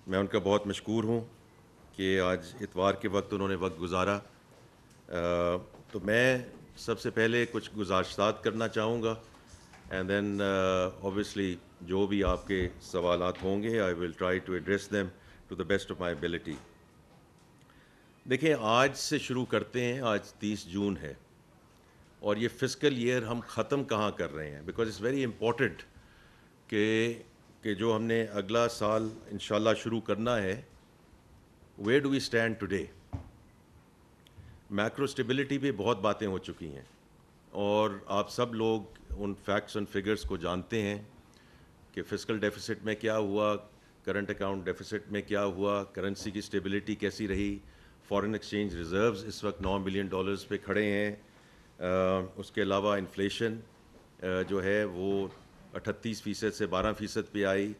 میں ان کا بہت مشکور ہوں کہ آج اتوار کے وقت انہوں نے وقت گزارا. تو میں سب سے پہلے کچھ گزارشات کرنا چاہوں گا اینڈ دین اوبیسلی جو بھی آپ کے سوالات ہوں گے I will try to address them to the best of my ability. دیکھیں آج سے شروع کرتے ہیں. آج 30 جون ہے اور یہ فسکل ایئر ہم ختم کہاں کر رہے ہیں بیکاز اٹس ویری امپورٹنٹ کہ جو ہم نے اگلا سال انشاءاللہ شروع کرنا ہے where do we stand today. Macro stability پہ بہت باتیں ہو چکی ہیں اور آپ سب لوگ ان فیکٹس اینڈ فگرز کو جانتے ہیں کہ فسکل ڈیفیسٹ میں کیا ہوا, کرنٹ اکاؤنٹ ڈیفیسٹ میں کیا ہوا, کرنسی کی اسٹیبلٹی کیسی رہی, فارن ایکسچینج ریزروز اس وقت $9 بلین پہ کھڑے ہیں. اس کے علاوہ انفلیشن جو ہے وہ 38% سے 12% پہ آئی.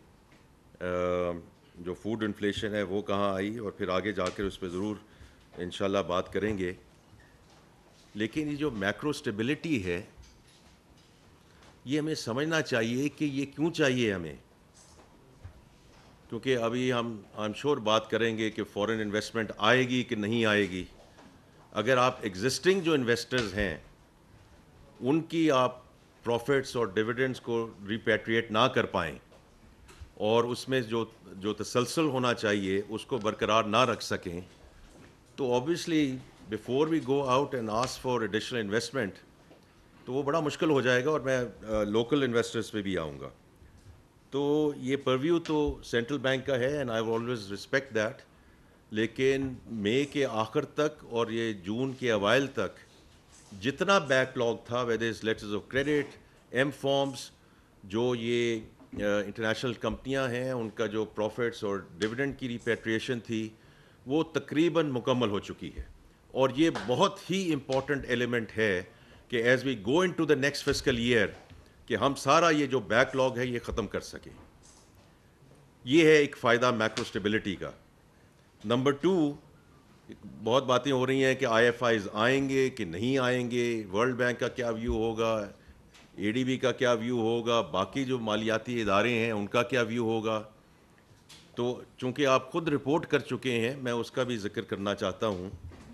جو فوڈ انفلیشن ہے وہ کہاں آئی اور پھر آگے جا کر اس پہ ضرور انشاءاللہ بات کریں گے. لیکن یہ جو میکرو اسٹیبلٹی ہے یہ ہمیں سمجھنا چاہیے کہ یہ کیوں چاہیے ہمیں, کیونکہ ابھی ہم آئی ایم شیور بات کریں گے کہ فورن انویسٹمنٹ آئے گی کہ نہیں آئے گی. اگر آپ ایگزسٹنگ جو انویسٹرز ہیں ان کی آپ پروفٹس اور ڈویڈنڈس کو ریپیٹریٹ نہ کر پائیں اور اس میں جو تسلسل ہونا چاہیے اس کو برقرار نہ رکھ سکیں, تو obviously before we go out and ask for additional investment تو وہ بڑا مشکل ہو جائے گا. اور میں لوکل انویسٹرز پہ بھی آؤں گا. تو یہ پرویو تو سینٹرل بینک کا ہے and I always respect that. لیکن مئی کے آخر تک اور یہ جون کے اوائل تک جتنا بیک لاگ تھا whether as letters of credit, M forms, جو یہ انٹرنیشنل کمپنیاں ہیں ان کا جو پروفٹس اور ڈویڈنڈ کی ریپیٹریشن تھی وہ تقریباً مکمل ہو چکی ہے. اور یہ بہت ہی امپورٹنٹ ایلیمنٹ ہے کہ as we go in to the next fiscal year کہ ہم سارا یہ جو بیک لاگ ہے یہ ختم کر سکیں. یہ ہے ایک فائدہ میکرو اسٹیبلٹی کا. نمبر 2, بہت باتیں ہو رہی ہیں کہ آئی ایف آئیز آئیں گے کہ نہیں آئیں گے, ورلڈ بینک کا کیا ویو ہوگا, اے ڈی بی کا کیا ویو ہوگا, باقی جو مالیاتی ادارے ہیں ان کا کیا ویو ہوگا. تو چونکہ آپ خود رپورٹ کر چکے ہیں میں اس کا بھی ذکر کرنا چاہتا ہوں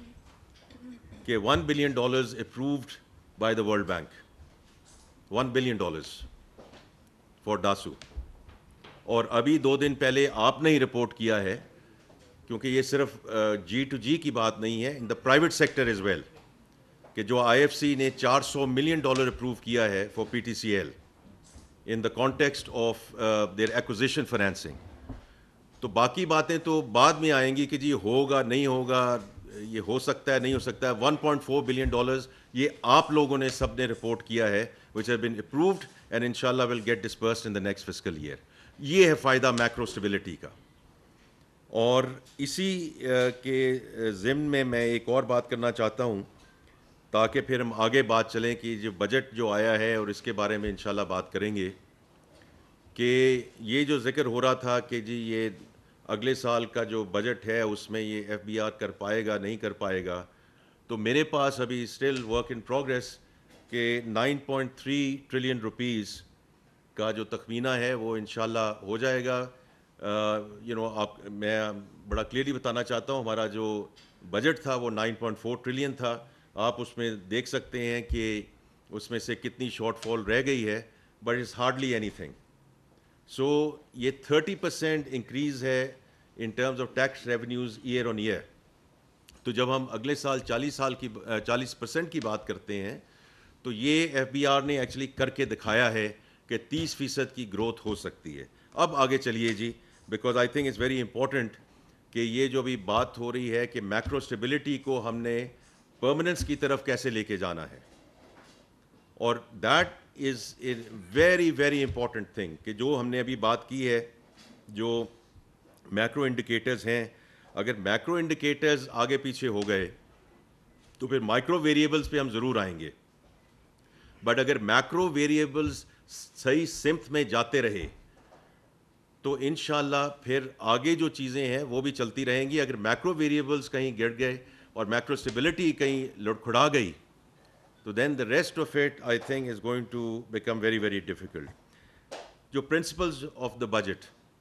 کہ $1 billion approved by the World Bank, $1 billion for Dasu. اور ابھی 2 دن پہلے آپ نے ہی رپورٹ کیا ہے, کیونکہ یہ صرف جی ٹو جی کی بات نہیں ہے, in the private sector as well, کہ جو آئی ایف سی نے $400 ملین اپروو کیا ہے for P T C L in the context of their acquisition financing. تو باقی باتیں تو بعد میں آئیں گی کہ جی ہوگا نہیں ہوگا, یہ ہو سکتا ہے نہیں ہو سکتا ہے. $1.4 بلین یہ آپ لوگوں نے سب نے رپورٹ کیا ہے which have been approved and inshallah will get dispersed in the next fiscal year. یہ ہے فائدہ میکرو اسٹیبلٹی کا. اور اسی کے ضمن میں ایک اور بات کرنا چاہتا ہوں تاکہ پھر ہم آگے بات چلیں کہ جو بجٹ جو آیا ہے اور اس کے بارے میں انشاءاللہ بات کریں گے. کہ یہ جو ذکر ہو رہا تھا کہ جی یہ اگلے سال کا جو بجٹ ہے اس میں یہ ایف بی آر کر پائے گا نہیں کر پائے گا, تو میرے پاس ابھی اسٹل ورک ان پروگریس کہ 9.3 ٹریلین روپیز کا جو تخمینہ ہے وہ انشاءاللہ ہو جائے گا. میں بڑا کلیئرلی بتانا چاہتا ہوں ہمارا جو بجٹ تھا وہ 9.4 ٹریلین تھا. آپ اس میں دیکھ سکتے ہیں کہ اس میں سے کتنی شارٹ فال رہ گئی ہے, but it's hardly any thing. سو یہ 30% انکریز ہے in terms of tax revenues year on year. تو جب ہم اگلے سال 40% کی بات کرتے ہیں تو یہ ایف بی آر نے ایکچولی کر کے دکھایا ہے کہ 30% کی گروتھ ہو سکتی ہے. اب آگے چلیے جی, because I think it's very important کہ یہ جو بھی بات ہو رہی ہے کہ میکرو اسٹیبلٹی کو ہم نے پرماننس کی طرف کیسے لے کے جانا ہے. اور that is a very very important thing کہ جو ہم نے ابھی بات کی ہے جو میکرو انڈیکیٹرز ہیں, اگر میکرو انڈیکیٹرز آگے پیچھے ہو گئے تو پھر مائکرو ویریبلز پہ ہم ضرور آئیں گے. بٹ اگر میکرو ویریبلز صحیح سمت میں جاتے رہے تو انشاءاللہ پھر آگے جو چیزیں ہیں وہ بھی چلتی رہیں گی. اگر میکرو ویریبلز کہیں گر گئے اور میکرو اسٹیبلٹی کہیں لڑکھڑا گئی تو then the rest of it I think is going to become very very difficult. جو پرنسپلز آف دا بجٹ,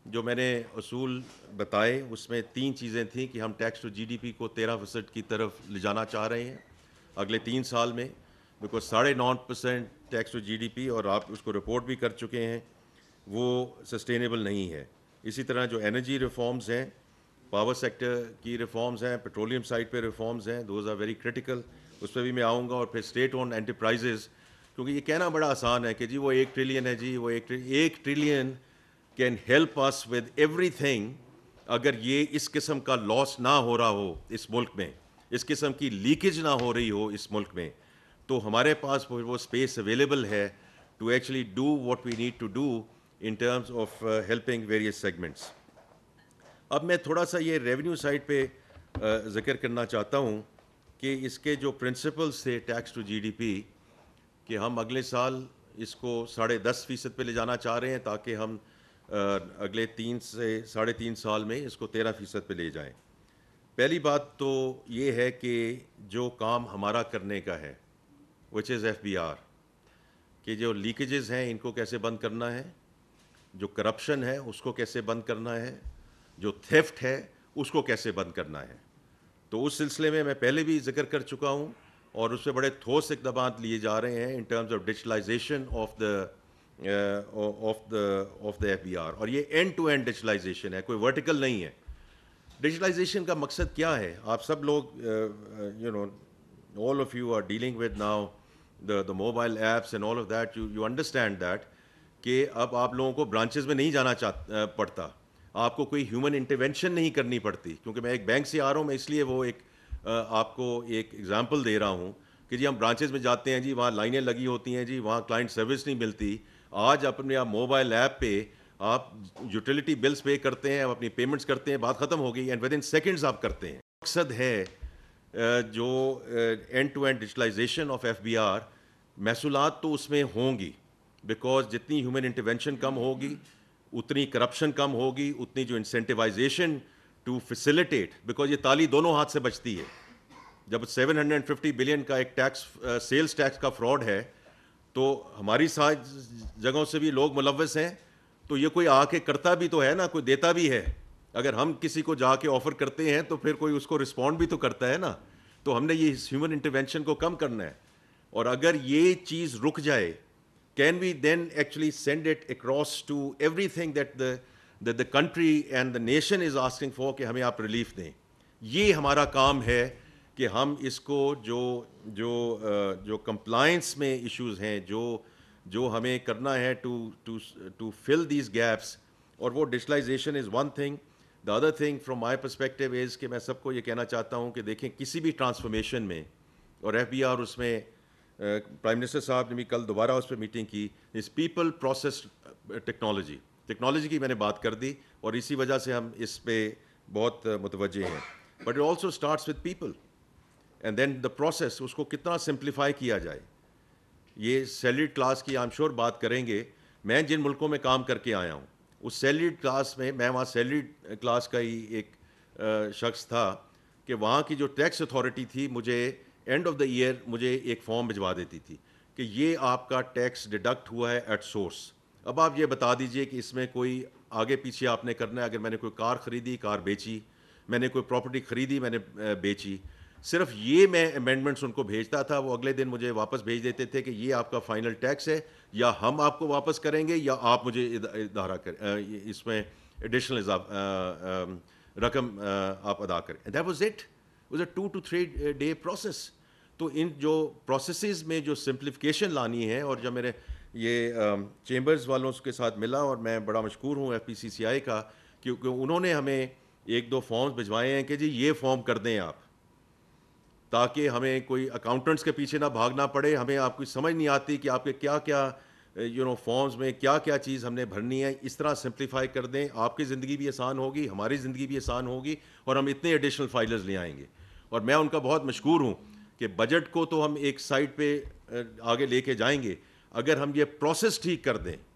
جو میں نے اصول بتائے اس میں 3 چیزیں تھیں کہ ہم tax to G D P کو 13% کی طرف لے جانا چاہ رہے ہیں اگلے 3 سال میں، because 9.5% tax to G D P, اور آپ اس کو رپورٹ بھی کر چکے ہیں، وہ سسٹینیبل نہیں ہے. اسی طرح جو انرجی ریفارمز ہیں، پاور سیکٹر کی ریفارمز ہیں، پیٹرولیم سائٹ پہ ریفارمز ہیں، دوز آر ویری کرٹیکل، اس پہ بھی میں آؤں گا. اور پھر اسٹیٹ اون انٹرپرائزز، کیونکہ یہ کہنا بڑا آسان ہے کہ جی وہ 1 ٹریلین ہے، جی وہ 1 trillion can help us with ایوری تھنگ. اگر یہ اس قسم کا لاس نہ ہو رہا ہو اس ملک میں، اس قسم کی لیکیج نہ ہو رہی ہو اس ملک میں، تو ہمارے پاس وہ اسپیس اویلیبل ہے to actually do what we need to do in terms of helping various segments. اب میں تھوڑا سا یہ ریونیو سائڈ پہ ذکر کرنا چاہتا ہوں کہ اس کے جو پرنسپلز تھے tax to G D P, کہ ہم اگلے سال اس کو 10.5% پہ لے جانا چاہ رہے ہیں تاکہ ہم اگلے 3 سے 3.5 سال میں اس کو 13% پہ لے جائیں. پہلی بات تو یہ ہے کہ جو کام ہمارا کرنے کا ہے which is F B R, کہ جو لیکیجز ہیں ان کو کیسے بند کرنا ہے، جو کرپشن ہے اس کو کیسے بند کرنا ہے، جو تھیفٹ ہے اس کو کیسے بند کرنا ہے. تو اس سلسلے میں میں پہلے بھی ذکر کر چکا ہوں، اور اس پہ بڑے ٹھوس اقدامات لیے جا رہے ہیں in terms of digitalization of the F B R. اور یہ اینڈ ٹو اینڈ ڈیجیٹلائزیشن ہے، کوئی ورٹیکل نہیں ہے. ڈیجیٹلائزیشن کا مقصد کیا ہے؟ آپ سب لوگ all of you are dealing with now the mobile apps and all of that, you understand that کہ اب آپ لوگوں کو برانچز میں نہیں جانا پڑتا، آپ کو کوئی ہیومن انٹرونشن نہیں کرنی پڑتی. کیونکہ میں ایک بینک سے آ رہا ہوں، میں اس لیے وہ ایک آپ کو ایک ایگزامپل دے رہا ہوں کہ جی ہم برانچز میں جاتے ہیں، جی وہاں لائنیں لگی ہوتی ہیں، جی وہاں کلائنٹ سروس نہیں ملتی. آج اپنے آپ موبائل ایپ پہ آپ یوٹیلیٹی بلز پے کرتے ہیں، آپ اپنی پیمنٹس کرتے ہیں، بات ختم ہو گئی، اینڈ ود ان سیکنڈز آپ کرتے ہیں. مقصد ہے جو end to end digitalization of F B R. محصولات تو اس میں ہوں گی، بیکاز جتنی ہیومن انٹرونشن کم ہوگی اتنی کرپشن کم ہوگی، اتنی جو انسینٹیوائزیشن ٹو فیسیلیٹیٹ، بیکاز یہ تالی دونوں ہاتھ سے بچتی ہے. جب 750 بلین کا ایک ٹیکس سیلز ٹیکس کا فراڈ ہے، تو ہماری جگہوں سے بھی لوگ ملوث ہیں، تو یہ کوئی آ کے کرتا بھی تو ہے نا، کوئی دیتا بھی ہے. اگر ہم کسی کو جا کے آفر کرتے ہیں تو پھر کوئی اس کو رسپونڈ بھی تو کرتا ہے نا. تو ہم نے یہ ہیومن انٹرونشن کو کم کرنا ہے. اور اگر یہ چیز رک جائے، can we then actually send it across to everything that the country and the nation is asking for کہ ہمیں آپ ریلیف دیں. یہ ہمارا کام ہے کہ ہم اس کو جو کمپلائنس میں ایشوز ہیں، جو ہمیں کرنا ہے ٹو فل دیز گیپس. اور وہ digitalization is one thing. The other thing from my perspective is کہ میں سب کو یہ کہنا چاہتا ہوں کہ دیکھیں کسی بھی ٹرانسفارمیشن میں، اور ایف بی آر اس میں پرائم منسٹر صاحب نے بھی کل دوبارہ اس پہ میٹنگ کی، اس پیپل پروسیس ٹیکنالوجی کی میں نے بات کر دی، اور اسی وجہ سے ہم اس پہ بہت متوجہ ہیں. But it also starts with people and then the process, اس کو کتنا سمپلیفائی کیا جائے. یہ سیلریڈ کلاس کی آئی ایم شیور بات کریں گے. میں جن ملکوں میں کام کر کے آیا ہوں اس سیلریڈ کلاس میں وہاں سیلریڈ کلاس کا ہی ایک شخص تھا کہ وہاں کی جو ٹیکس اتھارٹی تھی مجھے اینڈ آف دا ایئر مجھے ایک فارم بھجوا دیتی تھی کہ یہ آپ کا ٹیکس ڈیڈکٹ ہوا ہے ایٹ سورس. اب آپ یہ بتا دیجئے کہ اس میں کوئی آگے پیچھے آپ نے کرنا ہے. اگر میں نے کوئی کار خریدی، کار بیچی، میں نے کوئی پراپرٹی خریدی، میں نے بیچی، صرف یہ میں امینڈمنٹس ان کو بھیجتا تھا، وہ اگلے دن مجھے واپس بھیج دیتے تھے کہ یہ آپ کا فائنل ٹیکس ہے، یا ہم آپ کو واپس کریں گے یا آپ مجھے ادارہ اس میں ایڈیشنل رقم آپ ادا کریں. That was it. Was a 2 to 3 day process. تو ان جو پروسیسز میں جو سمپلیفیکیشن لانی ہے، اور جب میرے یہ چیمبرز والوں کے ساتھ ملا، اور میں بڑا مشکور ہوں ایف پی سی سی آئی کا، کیونکہ انہوں نے ہمیں 1-2 فارمز بھجوائے ہیں کہ جی یہ فارم کر دیں آپ، تاکہ ہمیں کوئی اکاؤنٹنٹس کے پیچھے نہ بھاگنا پڑے. ہمیں آپ کو سمجھ نہیں آتی کہ آپ کے کیا کیا فارمز میں کیا کیا چیز ہم نے بھرنی ہے. اس طرح سمپلیفائی کر دیں، آپ کی زندگی بھی آسان ہوگی، ہماری زندگی بھی آسان ہوگی، اور ہم اتنے ایڈیشنل فائلرز لے آئیں گے. اور میں ان کا بہت مشکور ہوں کہ بجٹ کو تو ہم ایک سائڈ پہ آگے لے کے جائیں گے، اگر ہم یہ پروسیس ٹھیک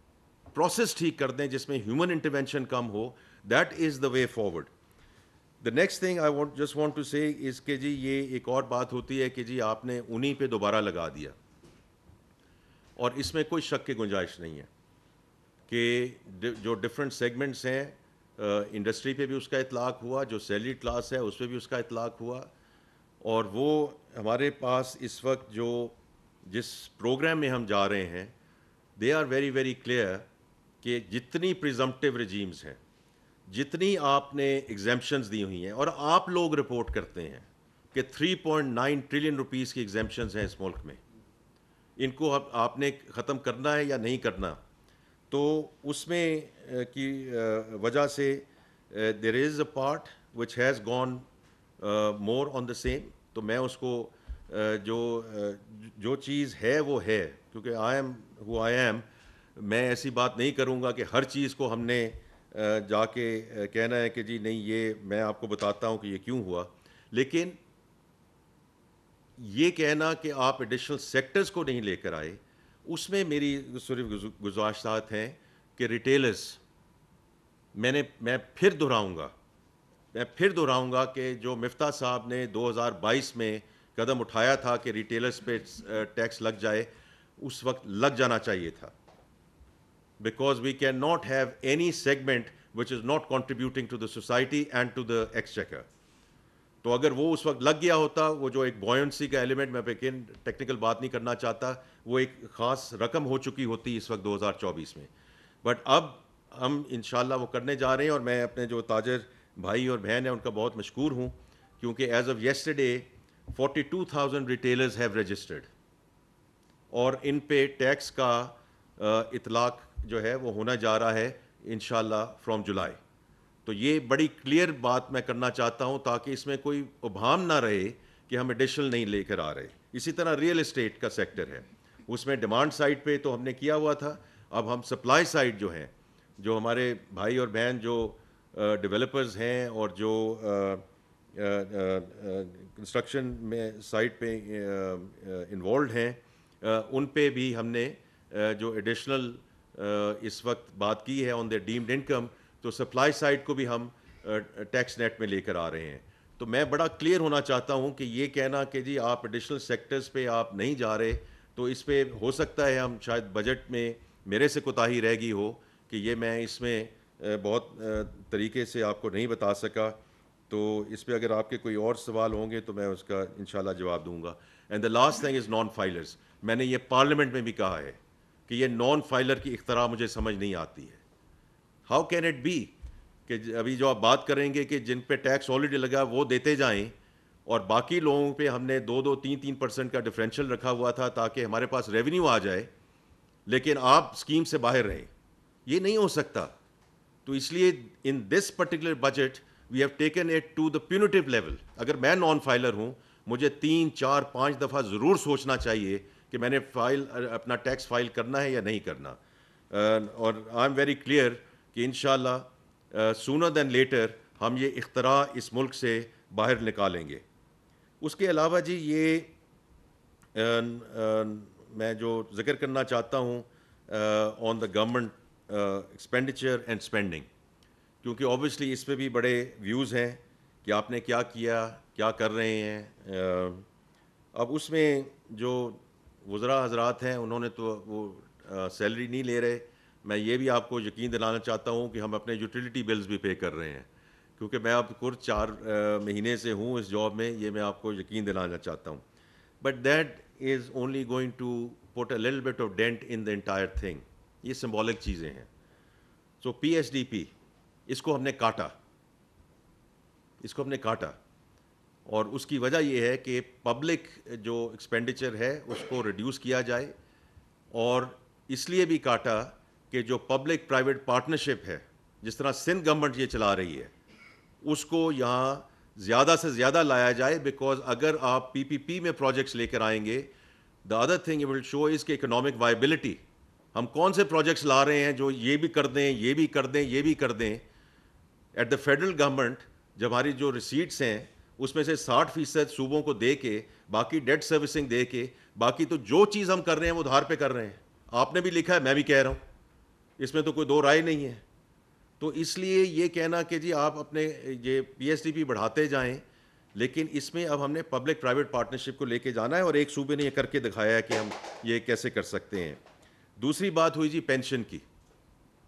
کر دیں جس میں ہیومن انٹرونشن کم ہو، that is the way forward. The next thing I just want to say is کہ جی یہ ایک اور بات ہوتی ہے کہ جی آپ نے انہی پہ دوبارہ لگا دیا، اور اس میں کوئی شک کی گنجائش نہیں ہے. کہ جو ڈفرینٹ سیگمنٹس ہیں انڈسٹری پہ بھی اس کا اطلاق ہوا, جو سیلری کلاس ہے اس پہ بھی اس کا اطلاق ہوا, اور وہ ہمارے پاس اس وقت جو جس پروگرام میں ہم جا رہے ہیں they are very very clear کہ جتنی پریزمپٹیو رجیمز ہیں, جتنی آپ نے ایگزیمپشنز دی ہوئی ہیں, اور آپ لوگ رپورٹ کرتے ہیں کہ 3.9 ٹریلین روپیز کی ایگزیمپشنز ہیں اس ملک میں, ان کو آپ نے ختم کرنا ہے یا نہیں کرنا. تو اس میں کی وجہ سے there is a part which has gone more on the same. تو میں اس کو جو چیز ہے وہ ہے, کیونکہ I am who I am, میں ایسی بات نہیں کروں گا کہ ہر چیز کو ہم نے جا کے کہنا ہے کہ جی نہیں یہ میں آپ کو بتاتا ہوں کہ یہ کیوں ہوا. لیکن یہ کہنا کہ آپ ایڈیشنل سیکٹرز کو نہیں لے کر آئے, اس میں میری صرف گزارشات ہیں کہ ریٹیلرز, میں پھر دہراؤں گا کہ جو مفتاح صاحب نے 2022 میں قدم اٹھایا تھا کہ ریٹیلرز پہ ٹیکس لگ جائے, اس وقت لگ جانا چاہیے تھا, because we can not have any segment which is not contributing to the society and to the exchequer. تو اگر وہ اس وقت لگ گیا ہوتا, وہ جو ایک بوئنسی کا ایلیمنٹ, میں لیکن ٹیکنیکل بات نہیں کرنا چاہتا, وہ ایک خاص رقم ہو چکی ہوتی اس وقت 2024 میں. بٹ اب ہم انشاءاللہ وہ کرنے جا رہے ہیں, اور میں اپنے جو تاجر بھائی اور بہن ہیں ان کا بہت مشکور ہوں, کیونکہ as of yesterday 42,000 retailers have registered, اور ان پہ ٹیکس کا اطلاق جو ہے وہ ہونا جا رہا ہے انشاءاللہ فرام جولائی. تو یہ بڑی کلیئر بات میں کرنا چاہتا ہوں تاکہ اس میں کوئی ابہام نہ رہے کہ ہم ایڈیشنل نہیں لے کر آ رہے. اسی طرح ریئل اسٹیٹ کا سیکٹر ہے, اس میں ڈیمانڈ سائڈ پہ تو ہم نے کیا ہوا تھا, اب ہم سپلائی سائڈ جو ہیں, جو ہمارے بھائی اور بہن جو ڈیولپرز ہیں اور جو کنسٹرکشن میں سائٹ پہ انوالوڈ ہیں, ان پہ بھی ہم نے جو ایڈیشنل اس وقت بات کی ہے آن دا ڈیمڈ انکم, تو سپلائی سائڈ کو بھی ہم ٹیکس نیٹ میں لے کر آ رہے ہیں. تو میں بڑا کلیئر ہونا چاہتا ہوں کہ یہ کہنا کہ جی آپ ایڈیشنل سیکٹرز پہ آپ نہیں جا رہے, تو اس پہ ہو سکتا ہے ہم شاید بجٹ میں میرے سے کوتاہی رہ گئی ہو کہ یہ میں اس میں بہت طریقے سے آپ کو نہیں بتا سکا. تو اس پہ اگر آپ کے کوئی اور سوال ہوں گے تو میں اس کا انشاءاللہ جواب دوں گا. And the last thing is non filers. میں نے یہ پارلیمنٹ میں بھی کہا ہے کہ یہ نان فائلر کی اختراع مجھے سمجھ نہیں آتی ہے. ہاؤ کین اٹ بی کہ ابھی جو آپ بات کریں گے کہ جن پہ ٹیکس آلریڈی لگا وہ دیتے جائیں, اور باقی لوگوں پہ ہم نے 2-3% کا ڈفرینشیل رکھا ہوا تھا تاکہ ہمارے پاس ریونیو آ جائے, لیکن آپ اسکیم سے باہر رہیں. یہ نہیں ہو سکتا. تو اس لیے in this particular budget we have taken it to the punitive level. اگر میں نان فائلر ہوں, مجھے 3-4-5 دفعہ ضرور سوچنا چاہیے کہ میں نے اپنا ٹیکس فائل کرنا ہے یا نہیں کرنا. اور آئی ایم ویری کلیئر کہ انشاءاللہ سونر دین لیٹر ہم یہ اختراع اس ملک سے باہر نکالیں گے. اس کے علاوہ جی یہ میں جو ذکر کرنا چاہتا ہوں on the government expenditure and spending, کیونکہ اوبیسلی اس پہ بھی بڑے ویوز ہیں کہ آپ نے کیا کیا, کیا کر رہے ہیں. اب اس میں جو وزراء حضرات ہیں انہوں نے تو وہ سیلری نہیں لے رہے. میں یہ بھی آپ کو یقین دلانا چاہتا ہوں کہ ہم اپنے یوٹیلیٹی بلز بھی پے کر رہے ہیں, کیونکہ میں اب کچھ 4 مہینے سے ہوں اس جاب میں, یہ میں آپ کو یقین دلانا چاہتا ہوں. But that is only going to put a little bit of dent in the entire thing. یہ سمبولک چیزیں ہیں. سو پی ایس ڈی پی اس کو ہم نے کاٹا, اور اس کی وجہ یہ ہے کہ پبلک جو ایکسپینڈیچر ہے اس کو ریڈیوس کیا جائے, اور اس لیے بھی کاٹا کہ جو پبلک پرائیویٹ پارٹنرشپ ہے جس طرح سندھ گورنمنٹ یہ چلا رہی ہے اس کو یہاں زیادہ سے زیادہ لایا جائے. بیکاز اگر آپ پی پی پی میں پروجیکٹس لے کر آئیں گے, the other thing you will show is کہ اکنامک وائبلٹی, ہم کون سے پروجیکٹس لا رہے ہیں جو یہ بھی کر دیں, یہ بھی کر دیں, یہ بھی کر دیں. ایٹ دا فیڈرل گورنمنٹ جب ہماری جو ریسیٹس ہیں اس میں سے 60% صوبوں کو دے کے, باقی ڈیٹ سروسنگ دے کے, باقی تو جو چیز ہم کر رہے ہیں وہ ادھار پہ کر رہے ہیں. آپ نے بھی لکھا ہے, میں بھی کہہ رہا ہوں, اس میں تو کوئی دو رائے نہیں ہے. تو اس لیے یہ کہنا کہ جی آپ اپنے یہ پی ایس ڈی پی بڑھاتے جائیں, لیکن اس میں اب ہم نے پبلک پرائیویٹ پارٹنرشپ کو لے کے جانا ہے, اور ایک صوبے نے یہ کر کے دکھایا ہے کہ ہم یہ کیسے کر سکتے ہیں. دوسری بات ہوئی جی پینشن کی.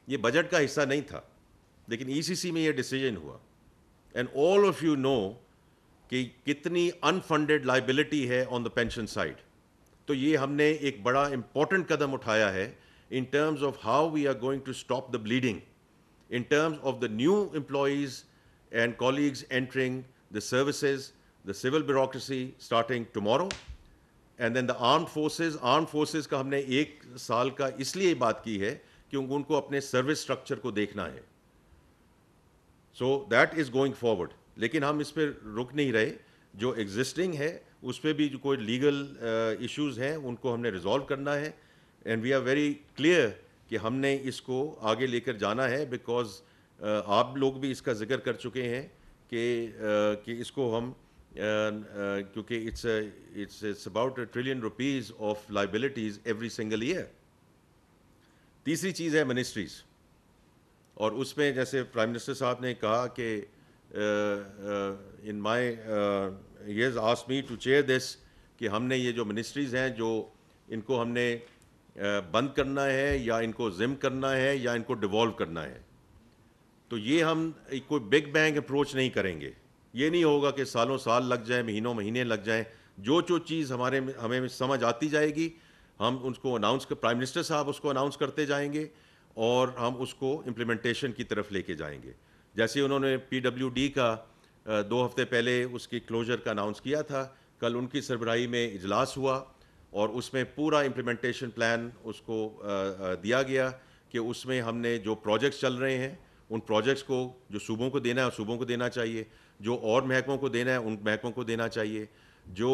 یہ بجٹ کا حصہ نہیں تھا، لیکن ای سی سی میں یہ ڈیسیجن ہوا. And all of you know کہ کتنی انفنڈیڈ لائبلٹی ہے آن دا پینشن سائڈ. تو یہ ہم نے ایک بڑا امپورٹنٹ قدم اٹھایا ہے in terms of how we are going to stop the bleeding in terms of the new employees and colleagues entering the services, the civil bureaucracy starting tomorrow, and then the armed forces کا ہم نے 1 سال کا اس لیے بات کی ہے کہ ان کو اپنے سروس اسٹرکچر کو دیکھنا ہے. So that is going forward. لیکن ہم اس پہ رک نہیں رہے. جو ایگزسٹنگ ہے اس پہ بھی جو کوئی لیگل ایشوز ہیں ان کو ہم نے ریزالو کرنا ہے. And we are very clear کہ ہم نے اس کو آگے لے کر جانا ہے, بیکاز آپ لوگ بھی اس کا ذکر کر چکے ہیں کہ اس کو ہم کیونکہ it's about $1 trillion of liabilities every single year. تیسری چیز ہے منسٹریز, اور اس میں جیسے پرائم منسٹر صاحب نے کہا کہ in my he has asked me to chair this, کہ ہم نے یہ جو منسٹریز ہیں جو ان کو ہم نے بند کرنا ہے یا ان کو ضم کرنا ہے یا ان کو ڈیوالو کرنا ہے. تو یہ ہم کوئی بگ بینگ اپروچ نہیں کریں گے. یہ نہیں ہوگا کہ سالوں سال لگ جائیں, مہینے لگ جائیں. جو چیز ہمیں سمجھ آتی جائے گی ہم اس کو اناؤنس پرائم منسٹر صاحب اس کو اناؤنس کرتے جائیں گے اور ہم اس کو امپلیمنٹیشن کی طرف لے کے جائیں گے. جیسے انہوں نے PWD کا 2 ہفتے پہلے اس کی کلوجر کا اناؤنس کیا تھا, کل ان کی سربراہی میں اجلاس ہوا اور اس میں پورا امپلیمنٹیشن پلان اس کو دیا گیا کہ اس میں ہم نے جو پروجیکٹس چل رہے ہیں ان پروجیکٹس کو جو صوبوں کو دینا ہے صوبوں کو دینا چاہیے, جو اور محکموں کو دینا ہے ان محکموں کو دینا چاہیے. جو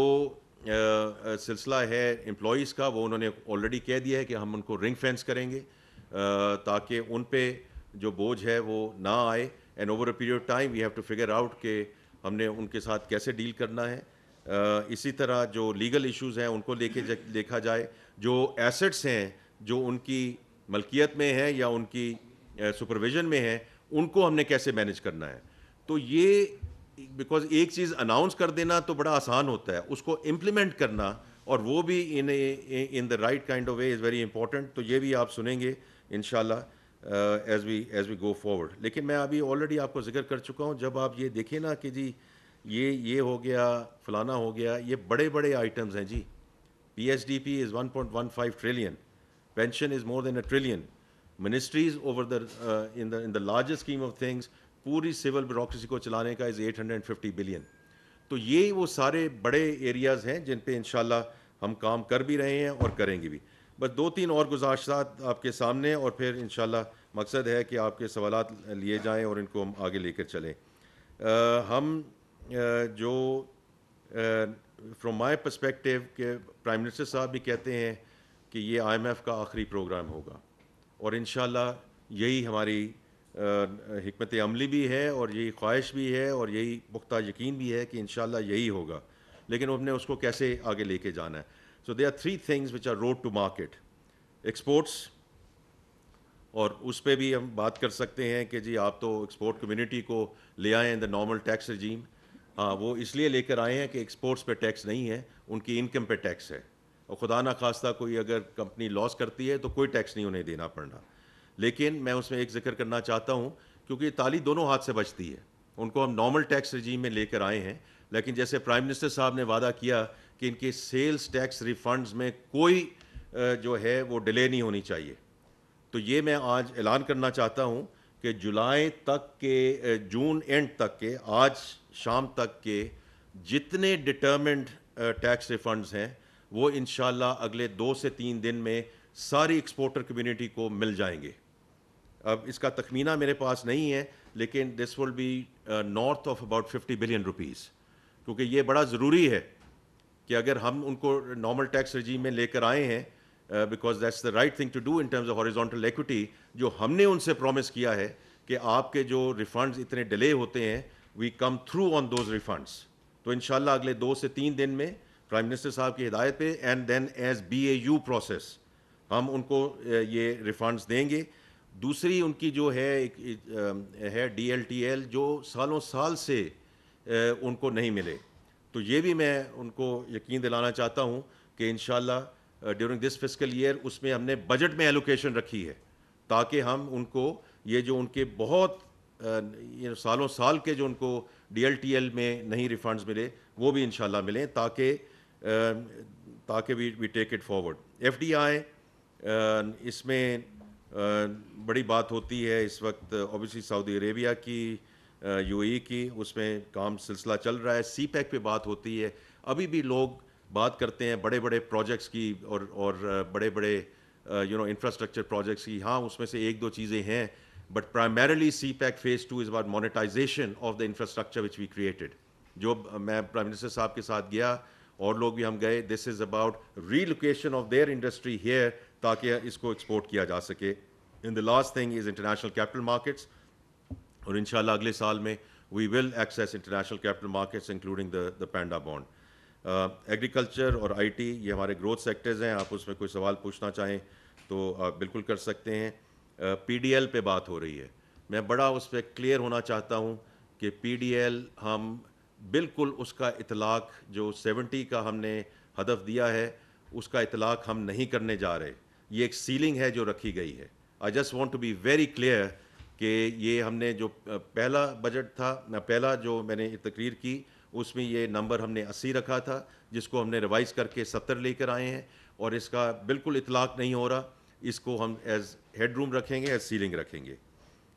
سلسلہ ہے امپلائیز کا وہ انہوں نے آلریڈی کہہ دیا ہے کہ ہم ان کو رنگ فینس کریں گے تاکہ ان پہ جو بوجھ ہے وہ نہ آئے. And over a period of time we have to figure out کہ ہم نے ان کے ساتھ کیسے ڈیل کرنا ہے. اسی طرح جو لیگل ایشوز ہیں ان کو لے کے دیکھا جائے. جو ایسٹس ہیں جو ان کی ملکیت میں ہیں یا ان کی سپرویژن میں ہیں ان کو ہم نے کیسے مینیج کرنا ہے. تو یہ بیکاز ایک چیز اناؤنس کر دینا تو بڑا آسان ہوتا ہے, اس کو امپلیمنٹ کرنا اور وہ بھی in the right kind of way is very important. تو یہ بھی آپ سنیں گے انشاءاللہ ایز وی گو فارورڈ. لیکن میں ابھی آلریڈی آپ کو ذکر کر چکا ہوں, جب آپ یہ دیکھیں نا کہ جی یہ ہو گیا فلانا ہو گیا, یہ بڑے آئٹمز ہیں جی. PSDP is 1.15 trillion, pension is more than $1 trillion, ministries over in the larger scheme of things پوری سول بیوروکریسی کو چلانے کا از 850 billion. تو یہ وہ سارے بڑے ایریاز ہیں جن پہ انشاءاللہ ہم کام کر بھی رہے ہیں اور کریں گے بھی. بس 2-3 اور گزارشات آپ کے سامنے اور پھر انشاءاللہ مقصد ہے کہ آپ کے سوالات لیے جائیں اور ان کو ہم آگے لے کر چلیں. ہم جو فرام مائی پرسپیکٹیو کہ پرائم منسٹر صاحب بھی کہتے ہیں کہ یہ IMF کا آخری پروگرام ہوگا اور انشاءاللہ یہی ہماری حکمت عملی بھی ہے اور یہی خواہش بھی ہے اور یہی پختہ یقین بھی ہے کہ انشاءاللہ یہی ہوگا. لیکن ہم نے اس کو کیسے آگے لے کے جانا ہے. So they are 3 things which are road to market. Exports, اور اس پہ بھی ہم بات کر سکتے ہیں کہ جی آپ تو ایکسپورٹ کمیونٹی کو لے آئے ہیں دا نارمل ٹیکس رجیم. ہاں وہ اس لیے لے کر آئے ہیں کہ ایکسپورٹس پہ ٹیکس نہیں ہے, ان کی انکم پہ ٹیکس ہے, اور خدا نہ خواستہ کوئی اگر کمپنی لاس کرتی ہے تو کوئی ٹیکس نہیں انہیں دینا پڑنا. لیکن میں اس میں ایک ذکر کرنا چاہتا ہوں کیونکہ تالی دونوں ہاتھ سے بچتی ہے. ان کو ہم نارمل ٹیکس رجیم میں لے کر آئے ہیں, لیکن جیسے پرائم منسٹر صاحب نے وعدہ کیا کہ ان کے سیلز ٹیکس ریفنڈز میں کوئی جو ہے وہ ڈیلے نہیں ہونی چاہیے. تو یہ میں آج اعلان کرنا چاہتا ہوں کہ جولائی تک کے جون اینڈ تک کے آج شام تک کے جتنے ڈٹرمنڈ ٹیکس ریفنڈز ہیں وہ انشاءاللہ اگلے 2 سے 3 دن میں ساری ایکسپورٹر کمیونٹی کو مل جائیں گے. اب اس کا تخمینہ میرے پاس نہیں ہے لیکن this will be north of about 50 billion rupees, کیونکہ یہ بڑا ضروری ہے کہ اگر ہم ان کو نارمل ٹیکس رجیم میں لے کر آئے ہیں because that's the right thing to do in terms of horizontal equity. جو ہم نے ان سے پرومس کیا ہے کہ آپ کے جو ریفنڈز اتنے ڈیلے ہوتے ہیں we come through on those refunds. تو انشاءاللہ اگلے 2 سے 3 دن میں پرائم منسٹر صاحب کی ہدایت پہ and then as BAU process ہم ان کو یہ ریفنڈز دیں گے. دوسری ان کی جو ہے DLTL جو سالوں سال سے ان کو نہیں ملے, تو یہ بھی میں ان کو یقین دلانا چاہتا ہوں کہ انشاءاللہ ڈیورنگ دس فسکل ایئر اس میں ہم نے بجٹ میں ایلوکیشن رکھی ہے. تاکہ ہم ان کو یہ جو ان کے بہت سالوں سال کے جو ان کو ڈی ایل ٹی ایل میں نہیں ریفنڈز ملے وہ بھی انشاءاللہ ملیں, تاکہ we take it forward. F D I اس میں بڑی بات ہوتی ہے اس وقت, اوبیسلی سعودی عربیہ کی, یو اے کی, اس میں کام سلسلہ چل رہا ہے. سی پیک پہ بات ہوتی ہے. ابھی بھی لوگ بات کرتے ہیں بڑے بڑے پروجیکٹس کی اور بڑے بڑے انفراسٹرکچر پروجیکٹس کی. ہاں اس میں سے ایک دو چیزیں ہیں, but primarily CPEC phase 2 is about monetization of the infrastructure which we created. جو میں پرائم منسٹر صاحب کے ساتھ گیا اور لوگ بھی ہم گئے, this is about relocation of their industry here تاکہ اس کو ایکسپورٹ کیا جا سکے. In the last thing is international capital markets, اور انشاءاللہ اگلے سال میں we will access international capital markets including the panda bond. Agriculture اور آئی ٹی یہ ہمارے گروتھ سیکٹرز ہیں. آپ اس میں کوئی سوال پوچھنا چاہیں تو آپ بالکل کر سکتے ہیں. پی ڈی ایل پہ بات ہو رہی ہے, میں بڑا اس پہ کلیئر ہونا چاہتا ہوں کہ پی ڈی ایل ہم بالکل اس کا اطلاق جو 70 کا ہم نے ہدف دیا ہے اس کا اطلاق ہم نہیں کرنے جا رہے. یہ ایک سیلنگ ہے جو رکھی گئی ہے. I just want to be very clear کہ یہ ہم نے جو پہلا بجٹ تھا, پہلا جو میں نے تقریر کی اس میں یہ نمبر ہم نے 80 رکھا تھا, جس کو ہم نے ریوائز کر کے 70 لے کر آئے ہیں, اور اس کا بالکل اطلاق نہیں ہو رہا. اس کو ہم ایز ہیڈ روم رکھیں گے, ایز سیلنگ رکھیں گے.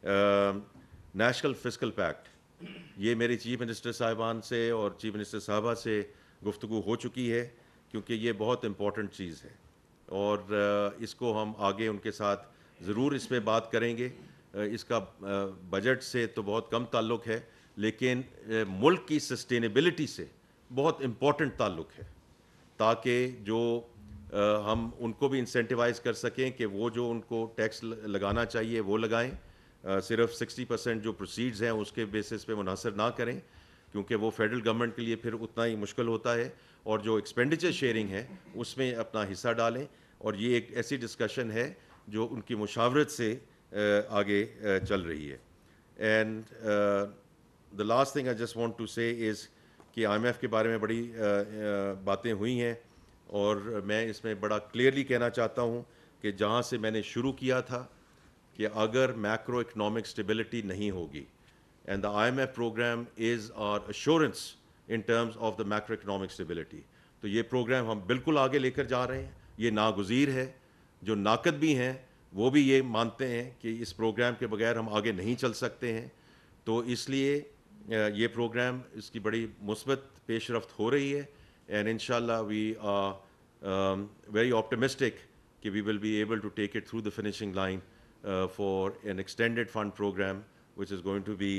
نیشنل فسکل پیکٹ, یہ میری چیف منسٹر صاحبان سے اور چیف منسٹر صاحبہ سے گفتگو ہو چکی ہے, کیونکہ یہ بہت امپورٹنٹ چیز ہے, اور اس کو ہم آگے ان کے ساتھ ضرور اس پہ بات کریں گے. اس کا بجٹ سے تو بہت کم تعلق ہے, لیکن ملک کی سسٹینیبلٹی سے بہت امپورٹنٹ تعلق ہے, تاکہ جو ہم ان کو بھی انسینٹیوائز کر سکیں کہ وہ جو ان کو ٹیکس لگانا چاہیے وہ لگائیں, صرف 60% جو پروسیڈز ہیں اس کے بیسس پہ منحصر نہ کریں, کیونکہ وہ فیڈرل گورنمنٹ کے لیے پھر اتنا ہی مشکل ہوتا ہے, اور جو ایکسپینڈیچر شیئرنگ ہے اس میں اپنا حصہ ڈالیں. اور یہ ایک ایسی ڈسکشن ہے جو ان کی مشاورت سے آگے چل رہی ہے. And the last thing I just want to say is کہ آئی ایم ایف کے بارے میں بڑی باتیں ہوئی ہیں, اور میں اس میں بڑا کلیئرلی کہنا چاہتا ہوں کہ جہاں سے میں نے شروع کیا تھا کہ اگر میکرو اکنامک اسٹیبلٹی نہیں ہوگی, and the I M F program is our assurance in terms of the macro economic stability, تو یہ پروگرام ہم بالکل آگے لے کر جا رہے ہیں. یہ ناگزیر ہے. جو ناقد بھی ہیں وہ بھی یہ مانتے ہیں کہ اس پروگرام کے بغیر ہم آگے نہیں چل سکتے ہیں. تو اس لیے یہ پروگرام اس کی بڑی مثبت پیش رفت ہو رہی ہے, اینڈ انشاءاللہ وی آر ویری آپٹمسٹک کہ we will be able to take it through the finishing line for an extended fund program which is going to be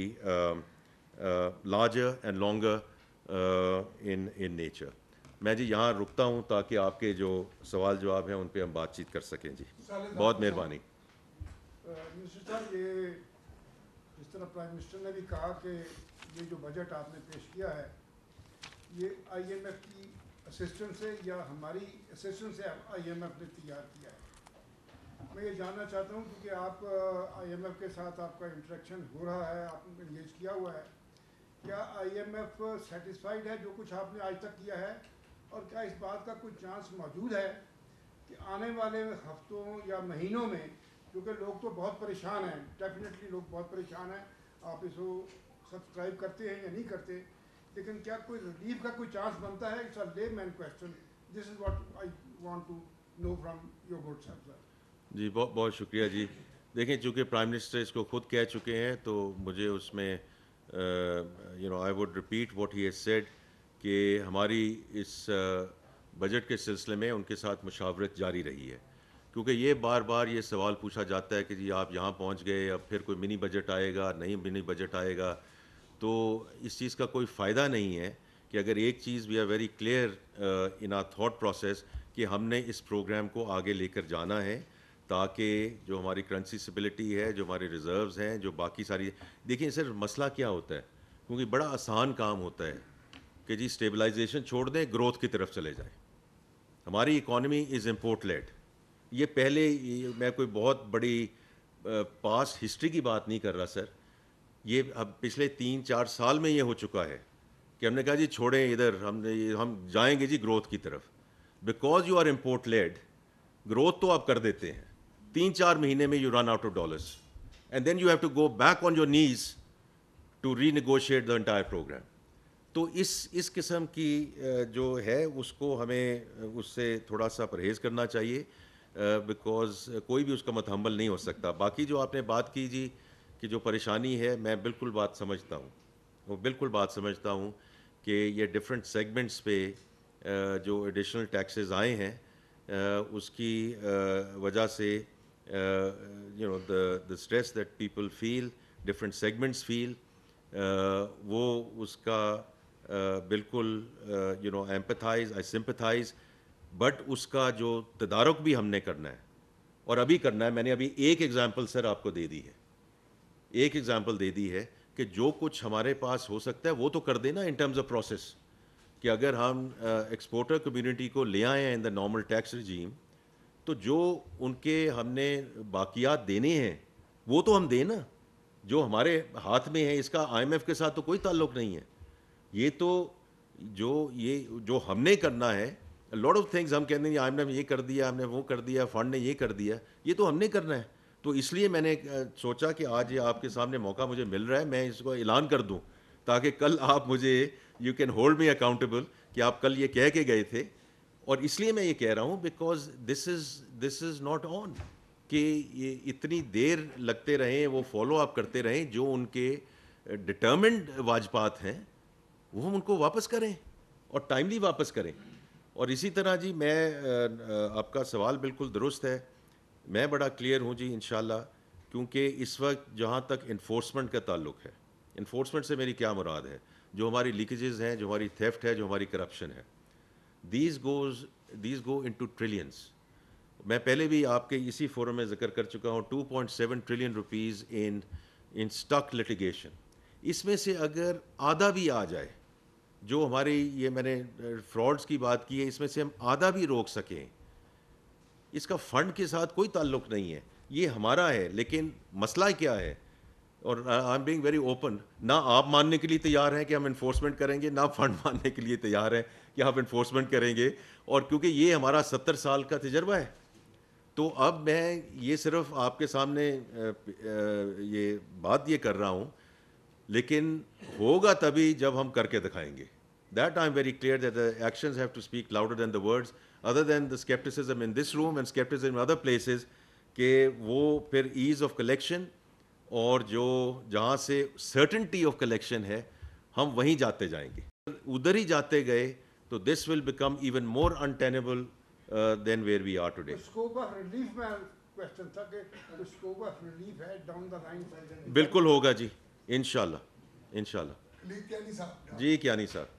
larger and longer in nature. میں جی یہاں رکتا ہوں تاکہ آپ کے جو سوال جواب ہیں ان پہ ہم بات چیت کر سکیں. جی بہت مہربانی. منسٹر صاحب, یہ جس طرح پرائم منسٹر نے بھی کہا کہ یہ جو بجٹ آپ نے پیش کیا ہے یہ آئی ایم ایف کی اسسٹنس سے یا ہماری اسسٹنس سے آئی ایم ایف نے تیار کیا ہے. میں یہ جاننا چاہتا ہوں کیونکہ آپ آئی ایم ایف کے ساتھ آپ کا انٹریکشن ہو رہا ہے, آپ نے انگیج کیا ہوا ہے, کیا آئی ایم ایف سیٹسفائیڈ ہے جو کچھ آپ نے آج تک کیا ہے, اور کیا اس بات کا کوئی چانس موجود ہے کہ آنے والے ہفتوں یا مہینوں میں, کیونکہ لوگ تو بہت پریشان ہیں, ڈیفینیٹلی لوگ بہت پریشان ہیں, آپ اس کو سبسکرائب کرتے ہیں یا نہیں کرتے, لیکن کیا کوئی ریلیف کا کوئی چانس بنتا ہے؟ It's a layman question, this is what I want to know from your good self. جی بہت بہت شکریہ. جی دیکھیں, چونکہ پرائم منسٹر اس کو خود کہہ چکے ہیں تو مجھے اس میں I would repeat what he has said کہ ہماری اس بجٹ کے سلسلے میں ان کے ساتھ مشاورت جاری رہی ہے, کیونکہ یہ بار بار یہ سوال پوچھا جاتا ہے کہ جی آپ یہاں پہنچ گئے, اب پھر کوئی منی بجٹ آئے گا, نہیں منی بجٹ آئے گا. تو اس چیز کا کوئی فائدہ نہیں ہے کہ اگر ایک چیز we are very clear in our thought process کہ ہم نے اس پروگرام کو آگے لے کر جانا ہے, تاکہ جو ہماری کرنسی اسٹیبلٹی ہے, جو ہمارے ریزروز ہیں, جو باقی ساری. دیکھیں سر, مسئلہ کیا ہوتا ہے, کیونکہ بڑا آسان کام ہوتا ہے کہ جی اسٹیبلائزیشن چھوڑ دیں, گروتھ کی طرف چلے جائیں. ہماری اکانومی از امپورٹ لیڈ. یہ پہلے میں کوئی بہت بڑی پاسٹ ہسٹری کی بات نہیں کر رہا سر, یہ اب پچھلے 3-4 سال میں یہ ہو چکا ہے کہ ہم نے کہا جی چھوڑیں ادھر, ہم جائیں گے جی گروتھ کی طرف. Because you are import led, growth تو آپ کر دیتے ہیں, 3-4 مہینے میں you run out of dollars and then you have to go back on your knees to renegotiate the entire program. تو اس قسم کی جو ہے اس کو ہمیں اس سے تھوڑا سا پرہیز کرنا چاہیے, بیکاز کوئی بھی اس کا متحمل نہیں ہو سکتا. باقی جو آپ نے بات کی جی کہ جو پریشانی ہے, میں بالکل بات سمجھتا ہوں, وہ بالکل بات سمجھتا ہوں کہ یہ ڈفرینٹ سیگمنٹس پہ جو ایڈیشنل ٹیکسز آئے ہیں اس کی وجہ سے you know the stress that people feel, different segments feel, وہ اس کا بالکل you know empathize, I sympathize, but اس کا جو تدارک بھی ہم نے کرنا ہے اور ابھی کرنا ہے. میں نے ابھی ایک ایگزامپل سر آپ کو دے دی ہے, ایک ایگزامپل دے دی ہے کہ جو کچھ ہمارے پاس ہو سکتا ہے وہ تو کر دینا ان ٹرمز آف پروسیس, کہ اگر ہم ایکسپورٹر کمیونٹی کو لے آئے ہیں ان دا نارمل ٹیکس رجیم, تو جو ان کے ہم نے باقیات دینے ہیں وہ تو ہم دیں نا, جو ہمارے ہاتھ میں ہے. اس کا آئی ایم ایف کے ساتھ تو کوئی تعلق نہیں ہے. یہ تو جو ہم نے کرنا ہے, لاٹ آف تھنگز ہم کہتے ہیں آئی ایم ایف یہ کر دیا, ہم نے وہ کر دیا, فنڈ نے یہ کر دیا, یہ تو ہم نے کرنا ہے. تو اس لیے میں نے سوچا کہ آج یہ آپ کے سامنے موقع مجھے مل رہا ہے, میں اس کو اعلان کر دوں تاکہ کل آپ مجھے you can hold me accountable کہ آپ کل یہ کہہ کے گئے تھے. اور اس لیے میں یہ کہہ رہا ہوں because this is not on, کہ یہ اتنی دیر لگتے رہیں, وہ فالو اپ کرتے رہیں, جو ان کے ڈٹرمنڈ واجبات ہیں وہ ہم ان کو واپس کریں اور ٹائملی واپس کریں. اور اسی طرح جی میں آپ کا سوال بالکل درست ہے, میں بڑا کلیئر ہوں جی انشاءاللہ, کیونکہ اس وقت جہاں تک انفورسمنٹ کا تعلق ہے, انفورسمنٹ سے میری کیا مراد ہے, جو ہماری لیکیجز ہیں, جو ہماری تھیفٹ ہے, جو ہماری کرپشن ہے, دیز گو انٹو ٹریلینس. میں پہلے بھی آپ کے اسی فورم میں ذکر کر چکا ہوں, 2.7 trillion rupees in stock litigation. اس میں سے اگر آدھا بھی آ جائے, جو ہماری یہ میں نے فراڈز کی بات کی ہے, اس میں سے ہم آدھا بھی روک سکیں, اس کا فنڈ کے ساتھ کوئی تعلق نہیں ہے, یہ ہمارا ہے. لیکن مسئلہ کیا ہے, اور I am being very open, نہ آپ ماننے کے لیے تیار ہیں کہ ہم انفورسمنٹ کریں گے, نہ فنڈ ماننے کے لیے تیار ہیں کہ آپ انفورسمنٹ کریں گے. اور کیونکہ یہ ہمارا 70 سال کا تجربہ ہے, تو اب میں یہ صرف آپ کے سامنے یہ بات یہ کر رہا ہوں, لیکن ہوگا تبھی جب ہم کر کے دکھائیں گے. That I'm very clear that the actions have to speak louder than the words, other than the skepticism in this room and skepticism in other places, کہ وہ پھر ایز آف کلیکشن اور جو جہاں سے سرٹنٹی آف کلیکشن ہے ہم وہیں جاتے جائیں گے. ادھر ہی جاتے گئے تو this will become even more untenable than where we are today. Scope of relief میں کوشچن تھا کہ اسکوپ آف ریلیف ہے ڈاؤن دا لائن. بالکل ہوگا جی انشاءاللہ, انشاءاللہ. جی کیانی صاحب.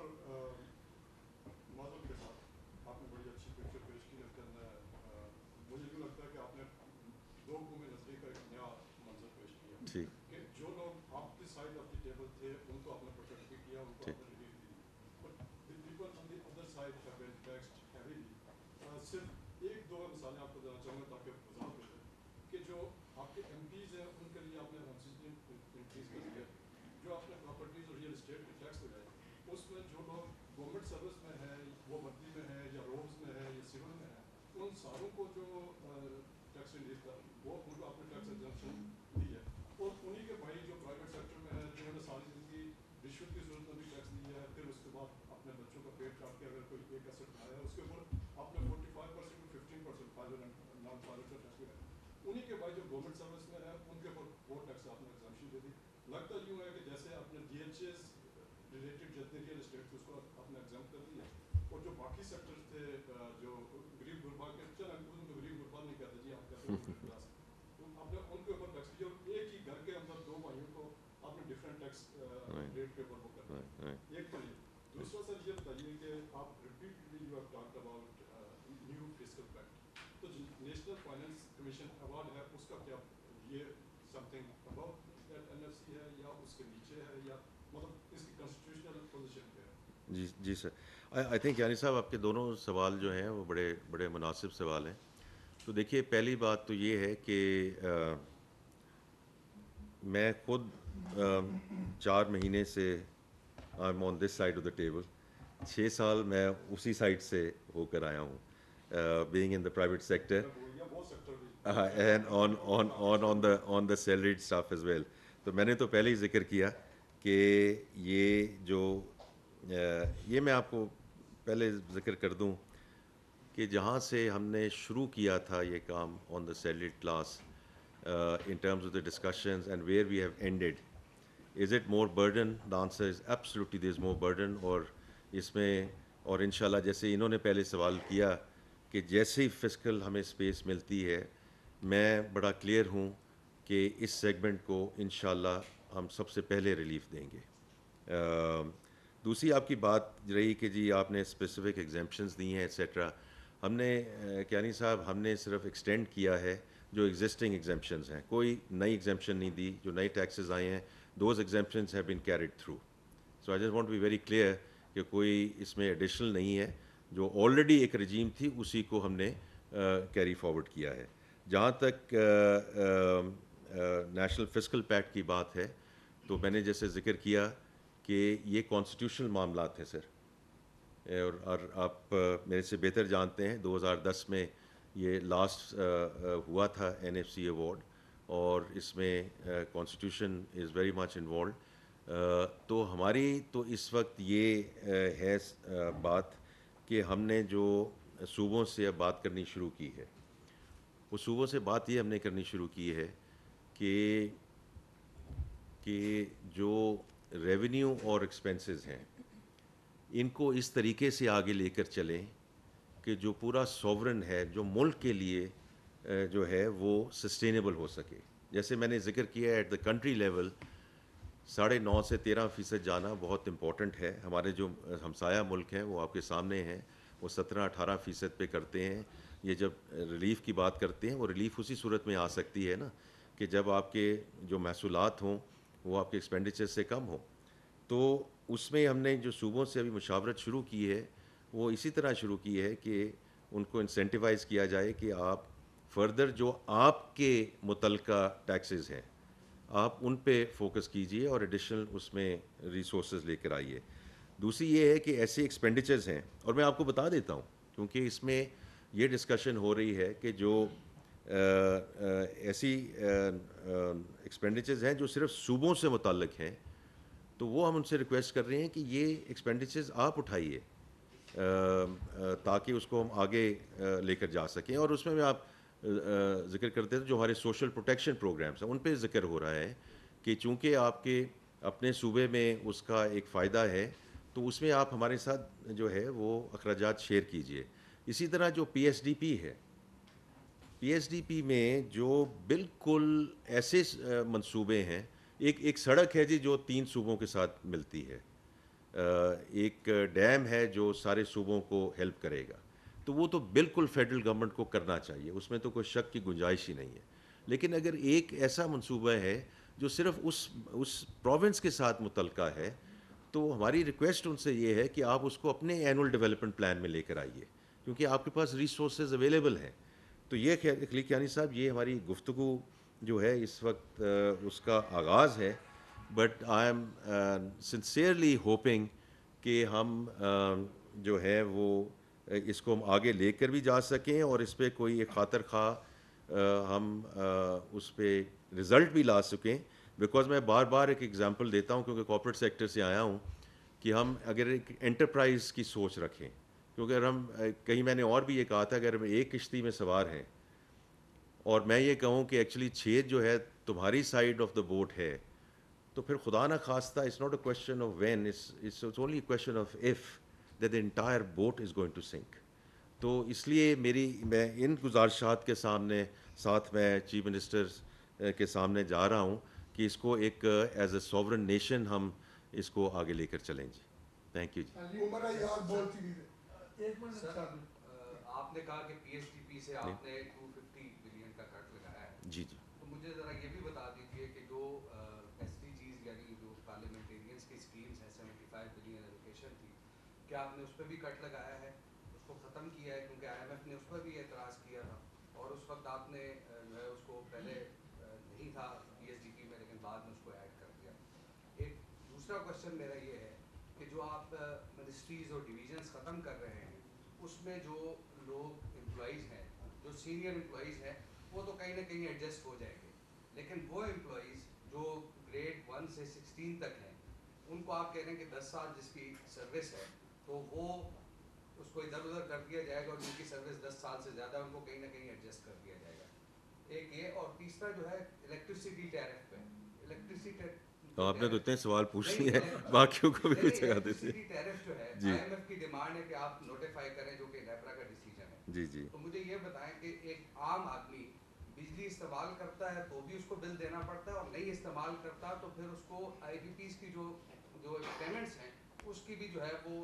ٹھیک جو لوگ آپ کی سائڈ آف دی ٹیبل تھے ان کو آپ نے پروٹیکٹ بھی کیا, ان کو آپ نے ریلیف دی, but the people on the other side have been taxed heavily. صرف ایک دو مثالیں آپ کو دینا چاہوں گا تاکہ وضاحت ہو جائے کہ جو آپ کے ایم پیز ہیں ان کے لیے آپ نے انکریز کر دیا, جو آپ نے پراپرٹیز اور ریئل اسٹیٹ کے ٹیکس لگائے, اس میں جو لوگ گورنمنٹ سروس میں ہیں, وہ وردی میں ہے یا روڈز میں ہے یا سول میں ہے, ان ساروں کو جو ٹیکس ریلیف کا وہ ان کو آپ نے ٹیکس ایگزمپشن دی ہے. اور انہیں کے بھائی جو پرائیویٹ سیکٹر میں ہے, جنہوں نے ساری زندگی رشوت کی صورت میں بھی ٹیکس دیا ہے, پھر اس کے بعد اپنے بچوں کا پیٹ کاٹ کے اگر کوئی ایک ایسٹ بنایا ہے اس کے اوپر آپ نے 45% ٹو 15% فائدہ نان فائدہ کا ٹیکس لگایا. انہیں کے بھائی جو گورنمنٹ سروس میں ہے ان کے اوپر وہ ٹیکس آپ نے ایگزامپشن دے دی. لگتا یوں ہے کہ جیسے آپ نے ڈی ایچ ایز ریلیٹڈ جتنے ریئل اسٹیٹ اس کو آپ نے ایگزامپ کر دیا, اور جو باقی سیکٹر تھے جو غریب غربا کے, چلیں ان کو غریب غربا نہیں کہتے جی, آپ کہتے ہیں آپ نے ان کے اوپر ٹیکس دیا, اور ایک ہی گھر کے اندر دو بھائیوں کو آپ نے ڈفرینٹ ٹیکس ریٹ کے اوپر وہ کرنا ہے. ایک تو یہ. دوسرا سر یہ بتائیے کہ آپ repeatedly you have talked about new fiscal pact, تو نیشنل فائنینس کمیشن ایوارڈ ہے اس کا کیا, یہ some thing about that N F C ہے یا اس کے نیچے ہے, یا مطلب اس کی کانسٹیٹیوشنل پوزیشن کیا ہے؟ جی جی سر, آئی تھنک یعنی صاحب آپ کے دونوں سوال جو ہیں وہ بڑے بڑے مناسب سوال ہیں. تو دیکھیے پہلی بات تو یہ ہے کہ میں خود 4 مہینے سے I am on this side of the table, 6 سال میں اسی سائڈ سے ہو کر آیا ہوں, being in the private sector. and on the salaried staff as well. تو میں نے تو پہلے ہی ذکر کیا کہ یہ جو یہ میں آپ کو پہلے ذکر کر دوں کہ جہاں سے ہم نے شروع کیا تھا یہ کام on the salaried class in terms of the discussions and where we have ended. Is it more burden? The answer is absolutely there is more burden. اور اس میں اور انشاءاللہ جیسے انہوں نے پہلے سوال کیا کہ جیسے ہی فسکل ہمیں اسپیس ملتی ہے میں بڑا کلیئر ہوں کہ اس سیگمنٹ کو انشاءاللہ ہم سب سے پہلے ریلیف دیں گے. دوسری آپ کی بات رہی کہ جی آپ نے اسپیسیفک ایگزیمپشنز دی ہیں ایٹسیٹرا. ہم نے کیانی صاحب ہم نے صرف ایکسٹینڈ کیا ہے جو ایگزسٹنگ ایگزیمپشنز ہیں, کوئی نئی ایگزیمپشن نہیں دی. جو نئی ٹیکسز آئے ہیں those exemptions have been carried through. So I just want to be very clear کہ کوئی اس میں ایڈیشنل نہیں ہے, جو آلریڈی ایک رجیم تھی اسی کو ہم نے کیری فارورڈ کیا ہے. جہاں تک نیشنل فسکل پیکٹ کی بات ہے تو میں نے جیسے ذکر کیا کہ یہ کانسٹیٹیوشنل معاملات ہیں سر, اور آپ میرے سے بہتر جانتے ہیں 2010 میں یہ لاسٹ ہوا تھا این ایف سی ایوارڈ, اور اس میں constitution is very much involved. تو ہماری تو اس وقت یہ ہے بات کہ ہم نے جو صوبوں سے اب بات کرنی شروع کی ہے, وہ صوبوں سے بات یہ ہم نے کرنی شروع کی ہے کہ جو ریونیو اور ایکسپنسز ہیں ان کو اس طریقے سے آگے لے کر چلیں کہ جو پورا سوورن ہے جو ملک کے لیے جو ہے وہ سسٹینیبل ہو سکے. جیسے میں نے ذکر کیا ایٹ دا کنٹری لیول 9.5 سے 13% جانا بہت امپورٹنٹ ہے. ہمارے جو ہمسایہ ملک ہیں وہ آپ کے سامنے ہیں, وہ 17-18% پہ کرتے ہیں. یہ جب ریلیف کی بات کرتے ہیں وہ ریلیف اسی صورت میں آ سکتی ہے نا کہ جب آپ کے جو محصولات ہوں وہ آپ کے ایکسپینڈیچر سے کم ہوں. تو اس میں ہم نے جو صوبوں سے ابھی مشاورت شروع کی ہے وہ اسی طرح شروع کی ہے کہ ان کو انسینٹیوائز کیا جائے کہ آپ فردر جو آپ کے متعلقہ ٹیکسز ہیں آپ ان پہ فوکس کیجئے اور ایڈیشنل اس میں ریسورسز لے کر آئیے. دوسری یہ ہے کہ ایسے ایکسپینڈیچرز ہیں, اور میں آپ کو بتا دیتا ہوں کیونکہ اس میں یہ ڈسکشن ہو رہی ہے کہ جو ایسی ایکسپینڈیچرز ہیں جو صرف صوبوں سے متعلق ہیں, تو وہ ہم ان سے ریکویسٹ کر رہے ہیں کہ یہ ایکسپینڈیچرز آپ اٹھائیے تاکہ اس کو ہم آگے لے کر جا سکیں. اور اس میں آپ ذکر کرتے تھے جو ہمارے سوشل پروٹیکشن پروگرامس ہیں ان پہ ذکر ہو رہا ہے کہ چونکہ آپ کے اپنے صوبے میں اس کا ایک فائدہ ہے تو اس میں آپ ہمارے ساتھ جو ہے وہ اخراجات شیئر کیجئے. اسی طرح جو پی ایس ڈی پی ہے, پی ایس ڈی پی میں جو بالکل ایسے منصوبے ہیں, ایک سڑک ہے جی جو 3 صوبوں کے ساتھ ملتی ہے, ایک ڈیم ہے جو سارے صوبوں کو ہیلپ کرے گا, تو وہ تو بالکل فیڈرل گورنمنٹ کو کرنا چاہیے, اس میں تو کوئی شک کی گنجائش ہی نہیں ہے. لیکن اگر ایک ایسا منصوبہ ہے جو صرف اس پروونس کے ساتھ متعلقہ ہے تو ہماری ریکویسٹ ان سے یہ ہے کہ آپ اس کو اپنے اینول ڈیولپمنٹ پلان میں لے کر آئیے کیونکہ آپ کے پاس ریسورسز اویلیبل ہیں. تو یہ کلیکیانی صاحب یہ ہماری گفتگو جو ہے اس وقت اس کا آغاز ہے, but I am sincerely hoping کہ ہم جو ہے وہ اس کو ہم آگے لے کر بھی جا سکیں اور اس پہ کوئی ایک خاطر خواہ ہم اس پہ رزلٹ بھی لا سکیں. بیکاز میں بار بار ایک ایگزامپل دیتا ہوں کیونکہ کارپوریٹ سیکٹر سے آیا ہوں کہ ہم اگر ایک انٹرپرائز کی سوچ رکھیں, کیونکہ اگر ہم کہیں میں نے اور بھی یہ کہا تھا اگر ہم ایک کشتی میں سوار ہیں اور میں یہ کہوں کہ ایکچولی چھید جو ہے تمہاری سائڈ آف دا بوٹ ہے, تو پھر خدا نہ خواستہ it's not a question of when, it's only a question of if that the entire boat is going to sink. تو اس لیے میں ان گزارشات کے ساتھ میں چیف منسٹر کے سامنے جا رہا ہوں کہ اس کو ایک ایز اے سوورن نیشن ہم اس کو آگے لے کر چلیں جی. تھینک یو جی. آپ نے کہا کہ پی ایس ٹی پی سے آپ نے 250 بلین کا کٹ لگایا ہے, جی جی تو مجھے ذرا یہ بھی بتا دیجیے کہ جو ایس ڈی جیز یعنی جو پارلیمنٹیرینس کی اسکیمز ہیں 75 بلین ایلوکیشن تھی, کیا آپ نے اس پہ بھی کٹ لگایا ہے, اس کو ختم کیا ہے؟ کیونکہ آئی ایم ایف نے اس پر بھی اعتراض کیا تھا اور اس وقت آپ نے جو ہے اس کو پہلے نہیں تھا پی ایس ڈی پی میں لیکن بعد میں اس کو ایڈ کر دیا. ایک دوسرا کوشچن میرا یہ ہے کہ جو آپ منسٹریز اور ڈویژنس ختم کر رہے ہیں اس میں جو لوگ امپلائیز ہیں جو سینئر امپلائیز ہیں وہ تو کہیں نہ کہیں ایڈجسٹ ہو جائیں گے، لیکن وہ امپلائیز جو گریڈ 1 سے 16 تک ہیں ان کو آپ کہہ رہے ہیں کہ 10 سال جس کی سروس ہے تو وہ اس کو ادھر ادھر کر دیا جائے گا، اور جن کی سروس 10 سال سے زیادہ ان کو کہیں نہ کہیں ایڈجسٹ کر دیا جائے گا. ایک یہ، اور تیسرا جو ہے الیکٹریسٹی ٹیرف پہ. الیکٹریسٹی آپ نے تو اتنے سوال پوچھ لیے ہیں، باقیوں کو بھی کچھ جگہ دیتے. الیکٹریسٹی ٹیرف جو ہے جی آئی ایم ایف کی ڈیمانڈ ہے کہ آپ نوٹیفائی کریں، جو کہ نیپرا کا ڈیسیجن ہے. جی جی تو مجھے یہ بتائیں کہ ایک عام آدمی بجلی استعمال کرتا ہے تو بھی اس کو بل دینا پڑتا ہے، اور نہیں استعمال کرتا تو پھر اس کو آئی پی پیز کی جو پیمنٹس ہیں اس کی بھی جو ہے وہ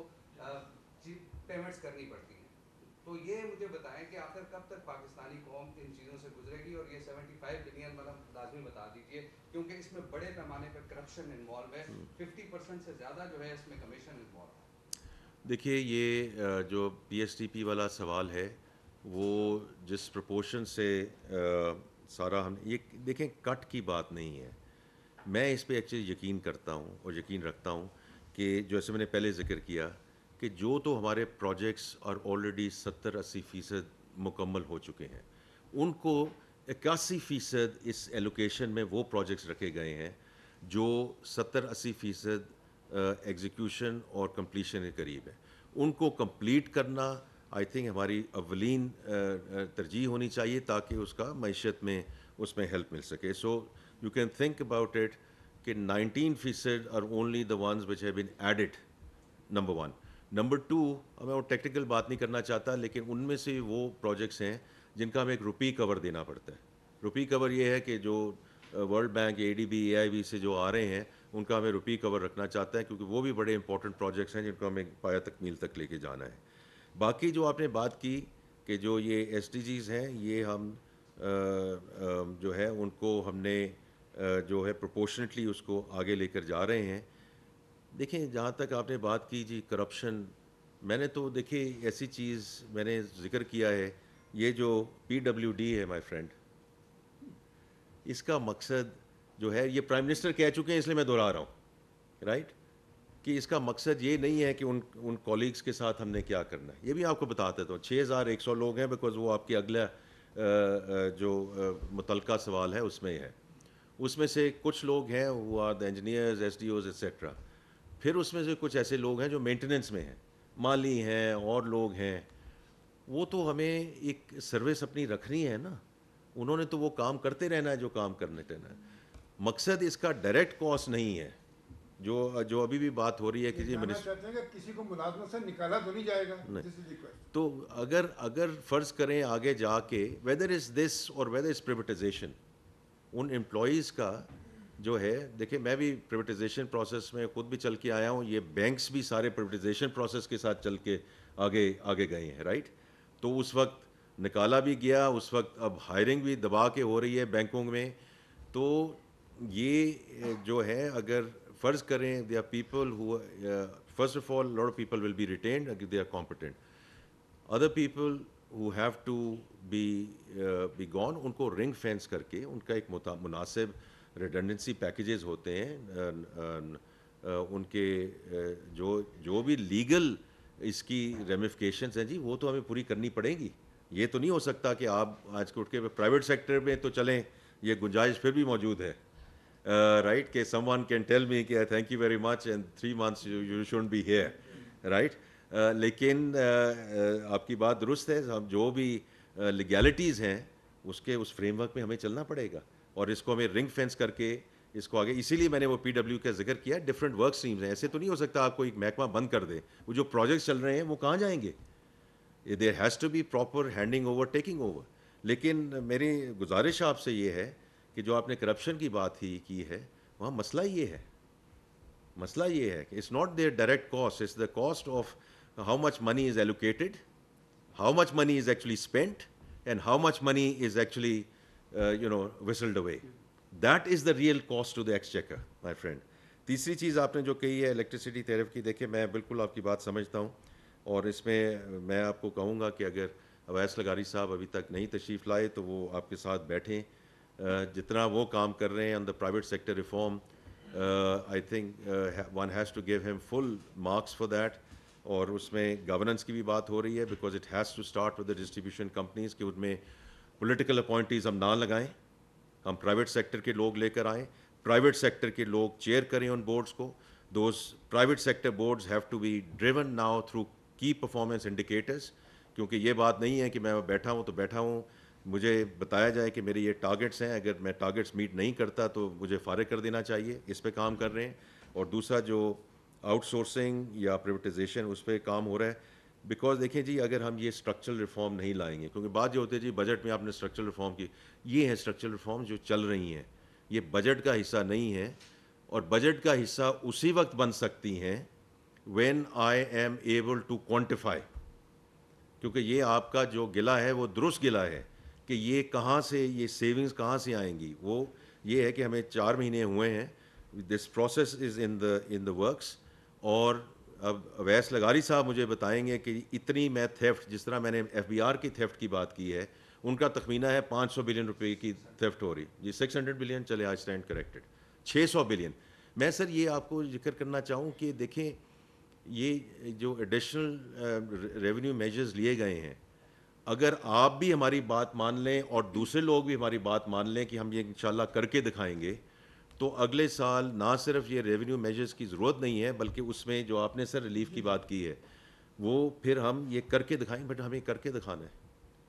پیمنٹس کرنی پڑتی ہیں. تو یہ مجھے بتائیں کہ آخر کب تک پاکستانی قوم ان چیزوں سے گزرے گی، اور یہ 75 بلین مطلب لازمی بتا دیجیے، کیونکہ اس میں بڑے پیمانے پر کرپشن انوالو ہے، 50% سے زیادہ جو ہے اس میں کمیشن انوالو ہے. دیکھیے یہ جو پی ایس ٹی پی والا سوال ہے وہ جس پرپورشن سے سارا ہم یہ دیکھیں کٹ کی بات نہیں ہے. میں اس پہ ایکچولی یقین کرتا ہوں اور یقین رکھتا ہوں کہ جیسے میں نے پہلے ذکر کیا کہ جو تو ہمارے پروجیکٹس اور آلریڈی 70-80% مکمل ہو چکے ہیں ان کو 81% اس ایلوکیشن میں وہ پروجیکٹس رکھے گئے ہیں جو 70-80% ایگزیکیوشن اور کمپلیشن کے قریب ہے. ان کو کمپلیٹ کرنا آئی تھنک ہماری اولین ترجیح ہونی چاہیے تاکہ اس کا معیشت میں اس میں ہیلپ مل سکے. So you can think about it کہ 19% are only the ones which have been added, number 1. Number 2 میں وہ ٹیکنیکل بات نہیں کرنا چاہتا لیکن ان میں سے وہ پروجیکٹس ہیں جن کا ہمیں ایک روپی کور دینا پڑتا ہے. روپی کور یہ ہے کہ جو world bank A D B A I B سے جو آ رہے ہیں ان کا ہمیں روپی کور رکھنا چاہتا ہے کیونکہ وہ بھی بڑے امپورٹنٹ پروجیکٹس ہیں جن کو ہمیں پایہ تکمیل تک لے کے جانا ہے. باقی جو آپ نے بات کی کہ جو یہ ایس ڈی جیز ہیں یہ ہم جو ہے ان کو ہم نے جو ہے پروپورشنٹلی اس کو آگے لے کر جا رہے ہیں. دیکھیں جہاں تک آپ نے بات کی جی کرپشن، میں نے تو دیکھیں ایسی چیز میں نے ذکر کیا ہے، یہ جو پی ڈبلیو ڈی ہے مائی فرینڈ، اس کا مقصد جو ہے یہ پرائم منسٹر کہہ چکے ہیں اس لیے میں دہرا رہا ہوں رائٹ کہ اس کا مقصد یہ نہیں ہے کہ ان کولیگس کے ساتھ ہم نے کیا کرنا ہے. یہ بھی آپ کو بتا دیتا ہوں 6100 لوگ ہیں بیکاز وہ آپ کی اگلا جو متعلقہ سوال ہے اس میں ہے. اس میں سے کچھ لوگ ہیں وہ are the engineers S D Os etcetera. پھر اس میں سے کچھ ایسے لوگ ہیں جو مینٹیننس میں ہیں، مالی ہیں اور لوگ ہیں. وہ تو ہمیں ایک سروس اپنی رکھنی ہے نا، انہوں نے تو وہ کام کرتے رہنا ہے جو کام کرنے رہنا ہے. مقصد اس کا ڈائریکٹ کاسٹ نہیں ہے جو ابھی بھی بات ہو رہی ہے کہ جی چاہتے ہیں کہ کسی کو ملازمت سے نکالا تو نہیں جائے گا. تو اگر فرض کریں آگے جا کے ویدر از دس اور ویدر از پریویٹائزیشن ان امپلائیز کا جو ہے، دیکھیں میں بھی پریویٹائزیشن پروسیس میں خود بھی چل کے آیا ہوں، یہ بینکس بھی سارے پریویٹائزیشن پروسیس کے ساتھ چل کے آگے گئے ہیں رائٹ. تو اس وقت نکالا بھی گیا، اس وقت اب ہائرنگ بھی دبا کے ہو رہی ہے بینکوں میں. تو یہ جو ہے اگر فرض کریں they are people who first of all lot of people will be retained اگر they are competent. Other people who have to be gone ان کو رنگ فینس کر کے ان کا ایک مناسب ریڈنڈنسی پیکیجز ہوتے ہیں ان کے جو بھی لیگل اس کی ریمیفیکیشنز ہیں جی وہ تو ہمیں پوری کرنی پڑیں گی. یہ تو نہیں ہو سکتا کہ آپ آج کے اٹھ کے پرائیویٹ سیکٹر میں تو چلیں یہ گنجائش پھر بھی موجود ہے رائٹ کہ someone can tell me کہ thank you very much and 3 months you shouldn't be here right. لیکن آپ کی بات درست ہے، ہم جو بھی لیگیلٹیز ہیں اس فریم ورک میں ہمیں چلنا پڑے گا اور اس کو ہمیں رنگ فینس کر کے اس کو آگے. اسی لیے میں نے وہ پی ڈبلیو کا ذکر کیا، ڈفرینٹ ورک اسٹریمز ہیں. ایسے تو نہیں ہو سکتا آپ کو ایک محکمہ بند کر دے، وہ جو پروجیکٹس چل رہے ہیں وہ کہاں جائیں گے. There has to be proper handing over taking over. لیکن میری گزارش آپ سے یہ ہے کہ جو آپ نے کرپشن کی بات ہی کی ہے وہاں مسئلہ یہ ہے کہ it's not their direct cost, it's the cost of how much money is allocated, how much money is actually spent, and how much money is actually whistled away. That is the real cost to the exchequer, my friend. تیسری چیز آپ نے جو کہی ہے electricity tariff کی، دیکھیں میں بالکل آپ کی بات سمجھتا ہوں اور اس میں میں آپ کو کہوں گا کہ اگر اویس لغاری صاحب ابھی تک نہیں تشریف لائے تو وہ آپ کے ساتھ بیٹھیں. جتنا وہ کام کر رہے ہیں on the private sector reform I think one has to give him full marks for that. اور اس میں گورننس کی بھی بات ہو رہی ہے because it has to start with the distribution companies کہ ان میں पॉलिटिकल अपॉइंटीज़ हम ना लगाएं, हम प्राइवेट सेक्टर के लोग लेकर आएँ, प्राइवेट सेक्टर के लोग चेयर करें उन बोर्ड्स को. Those private sector boards have to be driven now through key performance indicators, क्योंकि ये बात नहीं है कि मैं बैठा हूँ तो बैठा हूँ, मुझे बताया जाए कि मेरे ये टारगेट्स हैं, अगर मैं टारगेट्स मीट नहीं करता तो मुझे फारिग कर देना चाहिए. इस पे काम कर रहे हैं. और दूसरा जो आउटसोर्सिंग या प्राइवेटाइजेशन उस पर काम हो रहा है. बिकॉज देखें जी, अगर हम ये स्ट्रक्चरल रिफॉर्म नहीं लाएंगे, क्योंकि बात जो होती है जी बजट में आपने स्ट्रक्चरल रिफॉर्म की, ये है स्ट्रक्चरल रिफॉर्म जो चल रही हैं, ये बजट का हिस्सा नहीं है. और बजट का हिस्सा उसी वक्त बन सकती हैं when I am able to quantify, क्योंकि ये आपका जो गिला है वो दुरुस्त गिला है कि ये कहाँ से, ये सेविंग्स कहाँ से आएंगी. वो ये है कि हमें 4 महीने हुए हैं, this process is in the works. और अब अवैस लगारी साहब मुझे बताएंगे कि इतनी मैं थेफ्ट, जिस तरह मैंने FBR की थेफ्ट की बात की है, उनका तखमीना है 500 बिलियन रुपए की थेफ्ट हो रही जी. 600 बिलियन चले, आज स्टैंड करेक्टेड, 600 बिलियन. मैं सर ये आपको जिक्र करना चाहूँ कि देखें, ये जो एडिशनल रेवेन्यू मेजर्स लिए गए हैं, अगर आप भी हमारी बात मान लें और दूसरे लोग भी हमारी बात मान लें कि हम ये इंशाल्लाह करके दिखाएंगे, तो अगले साल ना सिर्फ ये रेवेन्यू मेजर्स की ज़रूरत नहीं है, बल्कि उसमें जो आपने सर रिलीफ की बात की है, वो फिर हम ये करके दिखाएंगे. बट हमें करके दिखाना है.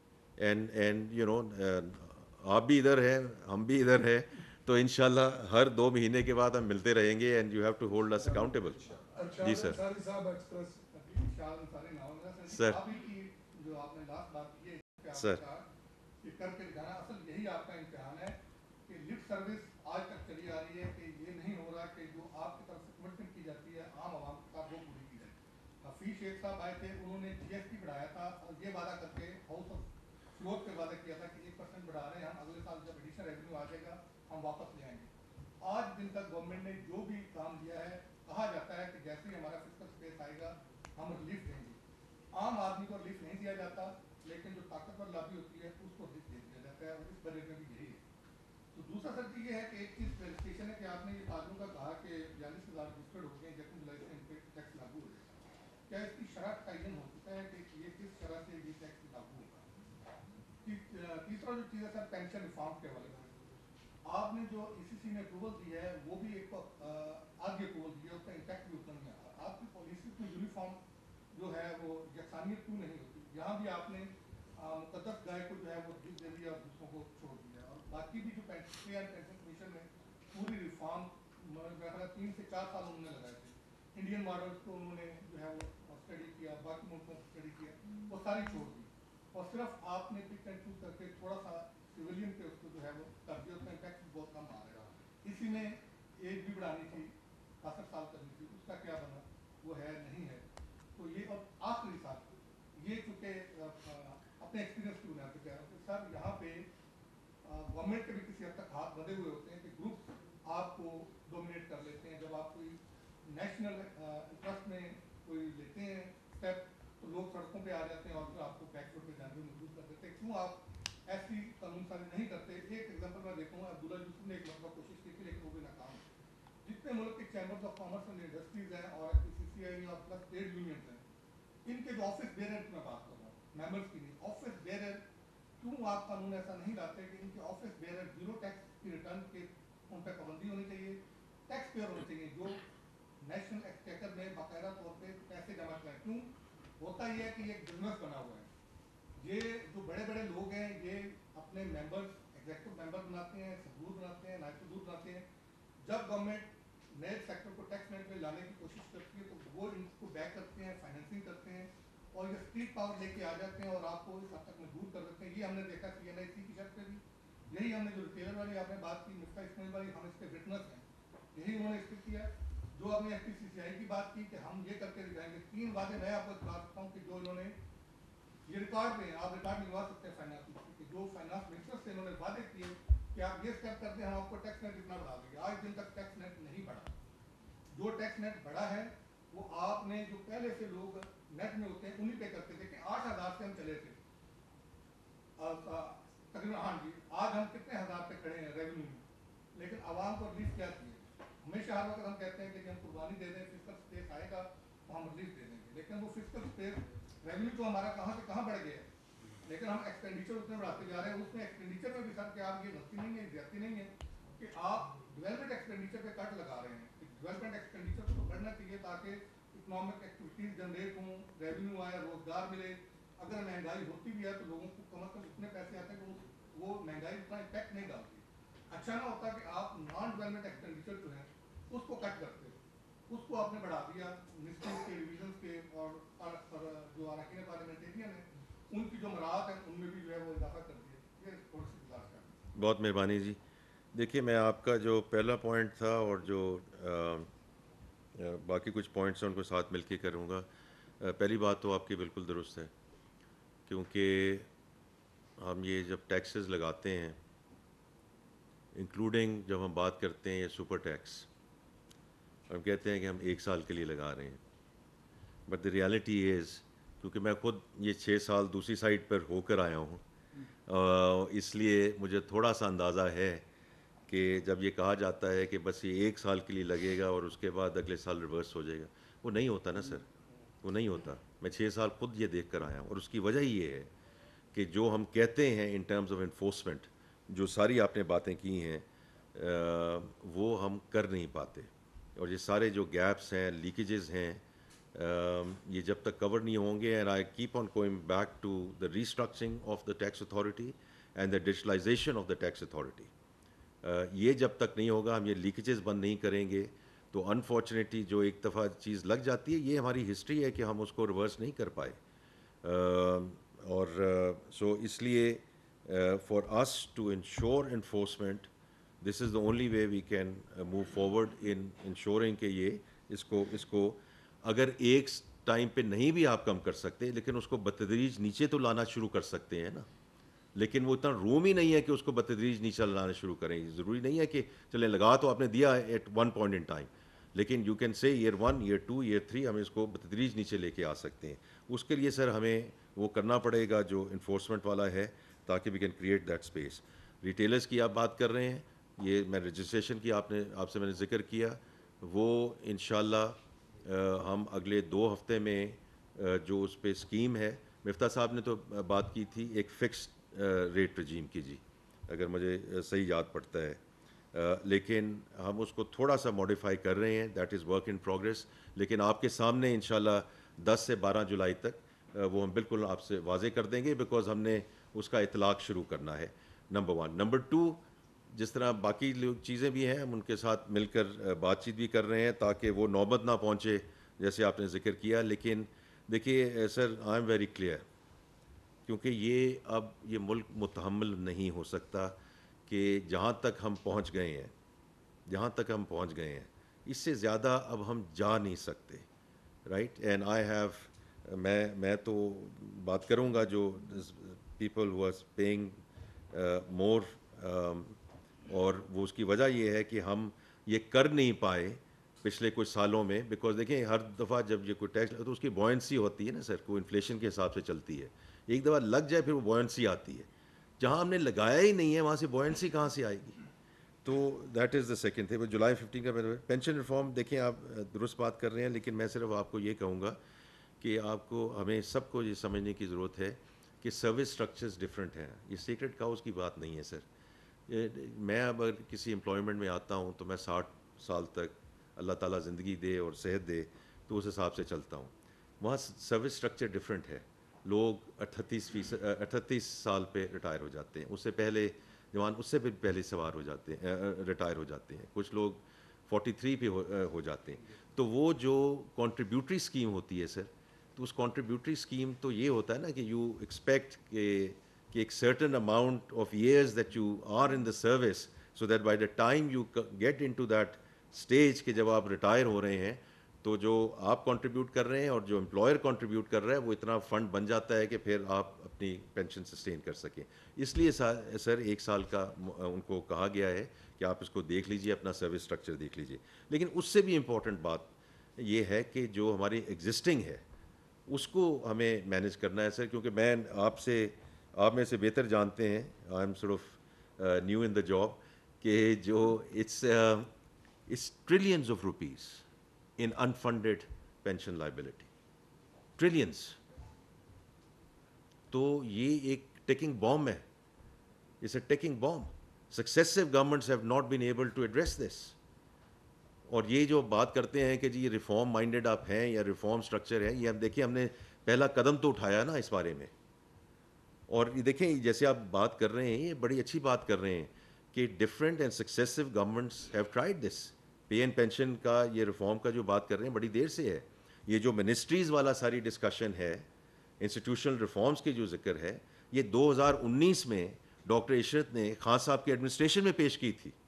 एंड यू नो, आप भी इधर हैं, हम भी इधर हैं, तो इंशाल्लाह हर 2 महीने के बाद हम मिलते रहेंगे. And you have to hold us accountable. जी सर. अंसारी साहब एक्सप्रेस शाह अंसारी नाम है सर. आप ही की जो आपने लास्ट बात की है कि आपने सर. कहा कि करके दिखाना, असल यही आपका इम्तिहान है कि लिप सर्विस आज तक चली आ रही है कि ये नहीं हो रहा कि जो आपकी तरफ से कमिटमेंट की जाती है आम आवाम के साथ वो पूरी की जाए. हफीज शेख साहब आए थे, उन्होंने GST बढ़ाया था और ये वादा करके हाउस ऑफ फ्लोर पे वादा किया था कि 1% बढ़ा रहे हैं हम, अगले साल जब एडिशनल रेवेन्यू आ जाएगा हम वापस ले आएंगे. आज दिन तक गवर्नमेंट ने जो भी काम दिया है, कहा जाता है कि जैसे ही हमारा फिस्कल स्पेस आएगा हम रिलीफ देंगे. आम आदमी को रिलीफ नहीं दिया जाता, लेकिन जो ताकतवर लॉबी होती है उसको रिलीफ दे दिया जाता है, और इस बजट में भी यही है. तो दूसरा सर ये है कि एक चीज़ क्लैरिफिकेशन है कि आपने ये बातों का कहा कि 42,000 रजिस्टर्ड हो गए, 1 जुलाई से इन पर टैक्स लागू हो जाएगा. क्या इसकी शरह तयन हो चुका है कि ये किस तरह से ये टैक्स लागू होगा? तीसरा जो चीज़ है सर, पेंशन रिफॉर्म के हवाले से आपने जो ECC ने अप्रूवल दी है, वो भी एक आगे अप्रूवल दी है, उसका इम्पैक्ट भी उतना नहीं आ रहा. आपकी पॉलिसी में यूनिफॉर्म जो है वो यकसानियत क्यों नहीं होती? यहाँ भी आपने मुकद्दस गाय को जो है वो रिलीफ दे दिया और दूसरों को छोड़ दिया. और बाकी भी जो पेंशन कमीशन में पूरी रिफॉर्म 3 से 4 साल उन्होंने लगाए थे. इंडियन मॉडल्स को उन्होंने जो है वो स्टडी किया, बाकी मुल्कों को स्टडी किया, वो सारी छोड़ दी, और सिर्फ आपने पिक एंड चूज करके थोड़ा सा सिविलियन पे उसको जो है वो कर दिया. उसका इम्पैक्ट भी बहुत कम आ रहा है. इसी में एज भी बढ़ानी थी, 65 साल करनी थी, उसका क्या बना? वो है नहीं है. तो ये अब आखिरी साल ये चूँकि अपने एक्सपीरियंस की बुनियाद पर कह रहा हूँ कि सर यहाँ पे गवर्नमेंट के भी किसी हद तक हाथ बंधे हुए होते हैं कि ग्रुप आपको डोमिनेट कर लेते हैं. जब आप कोई नेशनल इंटरेस्ट में कोई लेते हैं स्टेप, तो लोग सड़कों पे आ जाते हैं और फिर आपको बैकफुट पे जाने में मजबूर कर देते हैं. क्यों आप ऐसी कानून साजी नहीं करते? एक एग्जांपल मैं देखूँ, अब्दुल्ला यूसुफ ने एक मरतबा कोशिश की थी, लेकिन वो भी नाकाम. जितने मुल्क के chambers of commerce and industries हैं और PCCI और प्लस ट्रेड यूनियंस हैं, इनके जो ऑफिस बेरर की मैं बात कर रहा हूँ, मेंबर्स की नहीं, ऑफिस बेरर, क्यों आप कानून ऐसा नहीं लाते कि इनके ऑफिस बेरर जीरो टैक्स की रिटर्न के उन पर पाबंदी होनी चाहिए, टैक्स पेयर होने चाहिए जो नेशनल एक्सचेकर में बाकायदा तौर पे पैसे जमा कराएं. क्यों होता ही है कि ये एक बिजनेस बना हुआ है. ये जो बड़े बड़े लोग हैं ये अपने मेंबर्स एग्जीक्यूटिव मेंबर बनाते हैं, सबूत बनाते हैं, नायब सबूत बनाते हैं. जब गवर्नमेंट नए सेक्टर को टैक्स नेट में लाने की कोशिश करती है तो वो इनको बैक करते हैं, फाइनेंसिंग करते हैं, और ये स्ट्रीट पावर लेके आ जाते हैं और आपको इस हद तक मजबूर कर देते हैं. ये हमने देखा CNIC की शर्त पे भी, यही हमने जो रिटेलर वाली आपने बात की, मिफ्ता इस्माइल वाली, हम इस पर विटनेस हैं, यही उन्होंने स्टिक किया. जो आपने FPCCI की बात की कि हम ये करके दिखाएंगे, 3 वादे मैं आपको बता सकता हूँ कि जो इन्होंने ये रिकॉर्ड में, आप रिकॉर्ड निकलवा सकते हैं फाइनेंस मिनिस्टर के, जो फाइनेंस मिनिस्टर से इन्होंने वादे किए कि आप ये स्टेप करते हैं हम आपको टैक्स नेट इतना बढ़ा देंगे. आज दिन तक टैक्स नेट नहीं बढ़ा. जो टैक्स नेट बढ़ा है वो आपने जो पहले से लोग नेट में होते हैं उन्हीं पे करते थे कि 8,000 से हम चले थे तकरीबन. हाँ जी, आज हम कितने हज़ार पे खड़े हैं रेवेन्यू में, लेकिन आवाम को रिलीफ क्या चाहिए? हमेशा हर वक्त हम कहते हैं कि हम कुर्बानी दे दें, फिस्कल स्पेस आएगा तो हम रिलीफ दे देंगे, लेकिन वो फिस्कल स्पेस रेवेन्यू तो हमारा कहाँ से कहाँ बढ़ गया है. لیکن ہم ایکسپینڈیچر اتنے بڑھاتے جا رہے ہیں, اس میں ایکسپینڈیچر میں بھی خرچ کہ آپ یہ غلطی نہیں ہے, زیادتی نہیں ہے کہ آپ ڈیولپمنٹ ایکسپینڈیچر پہ کٹ لگا رہے ہیں. ڈیولپمنٹ ایکسپینڈیچر تو بڑھنا چاہیے تاکہ اکنامک ایکٹیویٹیز جنریٹ ہوں, ریونیو آئے, روزگار ملے. اگر مہنگائی ہوتی بھی ہے تو لوگوں کو کم از کم اتنے پیسے آتے ہیں کہ وہ مہنگائی اتنا امپیکٹ نہیں ڈالتی. اچھا نہ ہوتا کہ آپ نان ڈیولپمنٹ ایکسپینڈیچر جو ہے اس کو کٹ کرتے ہو, اس کو آپ نے بڑھا دیا. منسٹریز کے, ڈویژنس کے اور جو اراکین پارلیمنٹیرین ہیں ان کی جو مراعات ہیں ان میں بھی جو ہے وہ اضافہ کر دیا. یہ تھوڑی سی گزارش کریں. بہت مہربانی جی. دیکھیے میں آپ کا جو پہلا پوائنٹ تھا اور جو باقی کچھ پوائنٹس ہیں ان کو ساتھ مل کے کروں گا. پہلی بات تو آپ کی بالکل درست ہے, کیونکہ ہم یہ جب ٹیکسز لگاتے ہیں انکلوڈنگ جب ہم بات کرتے ہیں یہ سپر ٹیکس, ہم کہتے ہیں کہ ہم 1 سال کے لیے لگا رہے ہیں, بٹ دی ریالٹی از, کیونکہ میں خود یہ 6 سال دوسری سائڈ پر ہو کر آیا ہوں, اس لیے مجھے تھوڑا سا اندازہ ہے کہ جب یہ کہا جاتا ہے کہ بس یہ 1 سال کے لیے لگے گا اور اس کے بعد اگلے سال ریورس ہو جائے گا, وہ نہیں ہوتا نا سر, وہ نہیں ہوتا. میں 6 سال خود یہ دیکھ کر آیا ہوں, اور اس کی وجہ یہ ہے کہ جو ہم کہتے ہیں ان ٹرمز آف انفورسمنٹ, جو ساری آپ نے باتیں کی ہیں وہ ہم کر نہیں پاتے, اور یہ سارے جو گیپس ہیں, لیکیجز ہیں, یہ جب تک کور نہیں ہوں گے. And I keep on going back to the restructuring of the tax authority and the digitalisation of the tax authority. یہ جب تک نہیں ہوگا, ہم یہ لیکیجز بند نہیں کریں گے, تو انفارچونیٹلی جو ایک دفعہ چیز لگ جاتی ہے, یہ ہماری ہسٹری ہے کہ ہم اس کو ریورس نہیں کر پائے. اور سو اس لیے for us to ensure enforcement, this is the only way we can move forward in ensuring کہ یہ اس کو اگر ایک ٹائم پہ نہیں بھی آپ کم کر سکتے, لیکن اس کو بتدریج نیچے تو لانا شروع کر سکتے ہیں نا. لیکن وہ اتنا روم ہی نہیں ہے کہ اس کو بتدریج نیچے لانا شروع کریں. ضروری نہیں ہے کہ چلیں لگا تو آپ نے دیا at one point in time, لیکن you can say year 1, year 2, year 3 ہم اس کو بتدریج نیچے لے کے آ سکتے ہیں. اس کے لیے سر ہمیں وہ کرنا پڑے گا جو انفورسمنٹ والا ہے, تاکہ we can create that space. Retailers کی آپ بات کر رہے ہیں, یہ میں رجسٹریشن کی آپ سے میں نے ذکر کیا, وہ انشاءاللہ ہم اگلے 2 ہفتے میں جو اس پہ اسکیم ہے, مفتاح صاحب نے تو بات کی تھی ایک فکسڈ ریٹ رجیم کی جی, اگر مجھے صحیح یاد پڑتا ہے, لیکن ہم اس کو تھوڑا سا موڈیفائی کر رہے ہیں, that is work in progress. لیکن آپ کے سامنے انشاءاللہ 10 سے 12 جولائی تک وہ ہم بالکل آپ سے واضح کر دیں گے, بیکاز ہم نے اس کا اطلاق شروع کرنا ہے, نمبر 1. نمبر 2, جس طرح باقی چیزیں بھی ہیں ہم ان کے ساتھ مل کر بات چیت بھی کر رہے ہیں تاکہ وہ نوبت نہ پہنچے جیسے آپ نے ذکر کیا. لیکن دیکھیے sir, I am very clear, کیونکہ یہ ملک متحمل نہیں ہو سکتا کہ جہاں تک ہم پہنچ گئے ہیں اس سے زیادہ اب ہم جا نہیں سکتے, رائٹ. اینڈ آئی ہیو, میں تو بات کروں گا جو people who are paying more, اور وہ اس کی وجہ یہ ہے کہ ہم یہ کر نہیں پائے پچھلے کچھ سالوں میں, بیکاز دیکھیں ہر دفعہ جب یہ کوئی ٹیکس تو اس کی بوئنسی ہوتی ہے نا سر, کوئی انفلیشن کے حساب سے چلتی ہے. ایک دفعہ لگ جائے پھر وہ بوئنسی آتی ہے, جہاں ہم نے لگایا ہی نہیں ہے وہاں سے بوئنسی کہاں سے آئے گی. تو that is the second thing. July 15 کا پینشن ریفارم, دیکھیں آپ درست بات کر رہے ہیں, لیکن میں صرف آپ کو یہ کہوں گا کہ آپ کو ہمیں سب کو یہ سمجھنے کی ضرورت ہے کہ سروس اسٹرکچرز ڈفرینٹ ہیں. یہ سیکرٹ کاؤز کی بات نہیں ہے سر. میں اب اگر کسی امپلائمنٹ میں آتا ہوں تو میں 60 سال تک اللہ تعالیٰ زندگی دے اور صحت دے تو اس حساب سے چلتا ہوں. وہاں سروس اسٹرکچر ڈفرینٹ ہے. لوگ 38 سال پہ ریٹائر ہو جاتے ہیں, اس سے پہلے جوان اس سے بھی پہلے سوار ہو جاتے ہیں, ریٹائر ہو جاتے ہیں. کچھ لوگ 43 پہ ہو جاتے ہیں. تو وہ جو کنٹریبیوٹری اسکیم ہوتی ہے سر, تو اس کنٹریبیوٹری اسکیم تو یہ ہوتا ہے نا کہ یو ایکسپیکٹ کہ ایک certain amount of years that you are in the service, so that by the time you get into that stage کہ جب آپ ریٹائر ہو رہے ہیں تو جو آپ کنٹریبیوٹ کر رہے ہیں اور جو امپلائر کنٹریبیوٹ کر رہا ہے وہ اتنا فنڈ بن جاتا ہے کہ پھر آپ اپنی پینشن سسٹین کر سکیں. اس لیے سر 1 سال کا ان کو کہا گیا ہے کہ آپ اس کو دیکھ لیجئے, اپنا سروس اسٹرکچر دیکھ لیجئے. لیکن اس سے بھی امپورٹنٹ بات یہ ہے کہ جو ہماری ایگزسٹنگ ہے اس کو ہمیں مینیج کرنا ہے سر, کیونکہ میں آپ میں سے بہتر جانتے ہیں, I am sort of new in the job, کہ جو it's trillions of rupees in unfunded pension liability. Trillions. تو یہ ایک ٹیکنگ بام ہے. It's a ticking bomb. Successive governments have not been able to address this. اور یہ جو بات کرتے ہیں کہ جی یہ ریفارم مائنڈیڈ آپ ہیں یا ریفارم سٹرکچر ہے, یہ اب دیکھیں ہم نے پہلا قدم تو اٹھایا نا اس بارے میں. اور یہ دیکھیں جیسے آپ بات کر رہے ہیں, یہ بڑی اچھی بات کر رہے ہیں کہ different and successive governments have tried this. Pay and pension کا یہ ریفارم کا جو بات کر رہے ہیں بڑی دیر سے ہے. یہ جو منسٹریز والا ساری ڈسکشن ہے, انسٹیٹیوشنل ریفارمز کی جو ذکر ہے, یہ 2019 میں ڈاکٹر عشرت نے خان صاحب کی ایڈمنسٹریشن میں پیش کی تھی.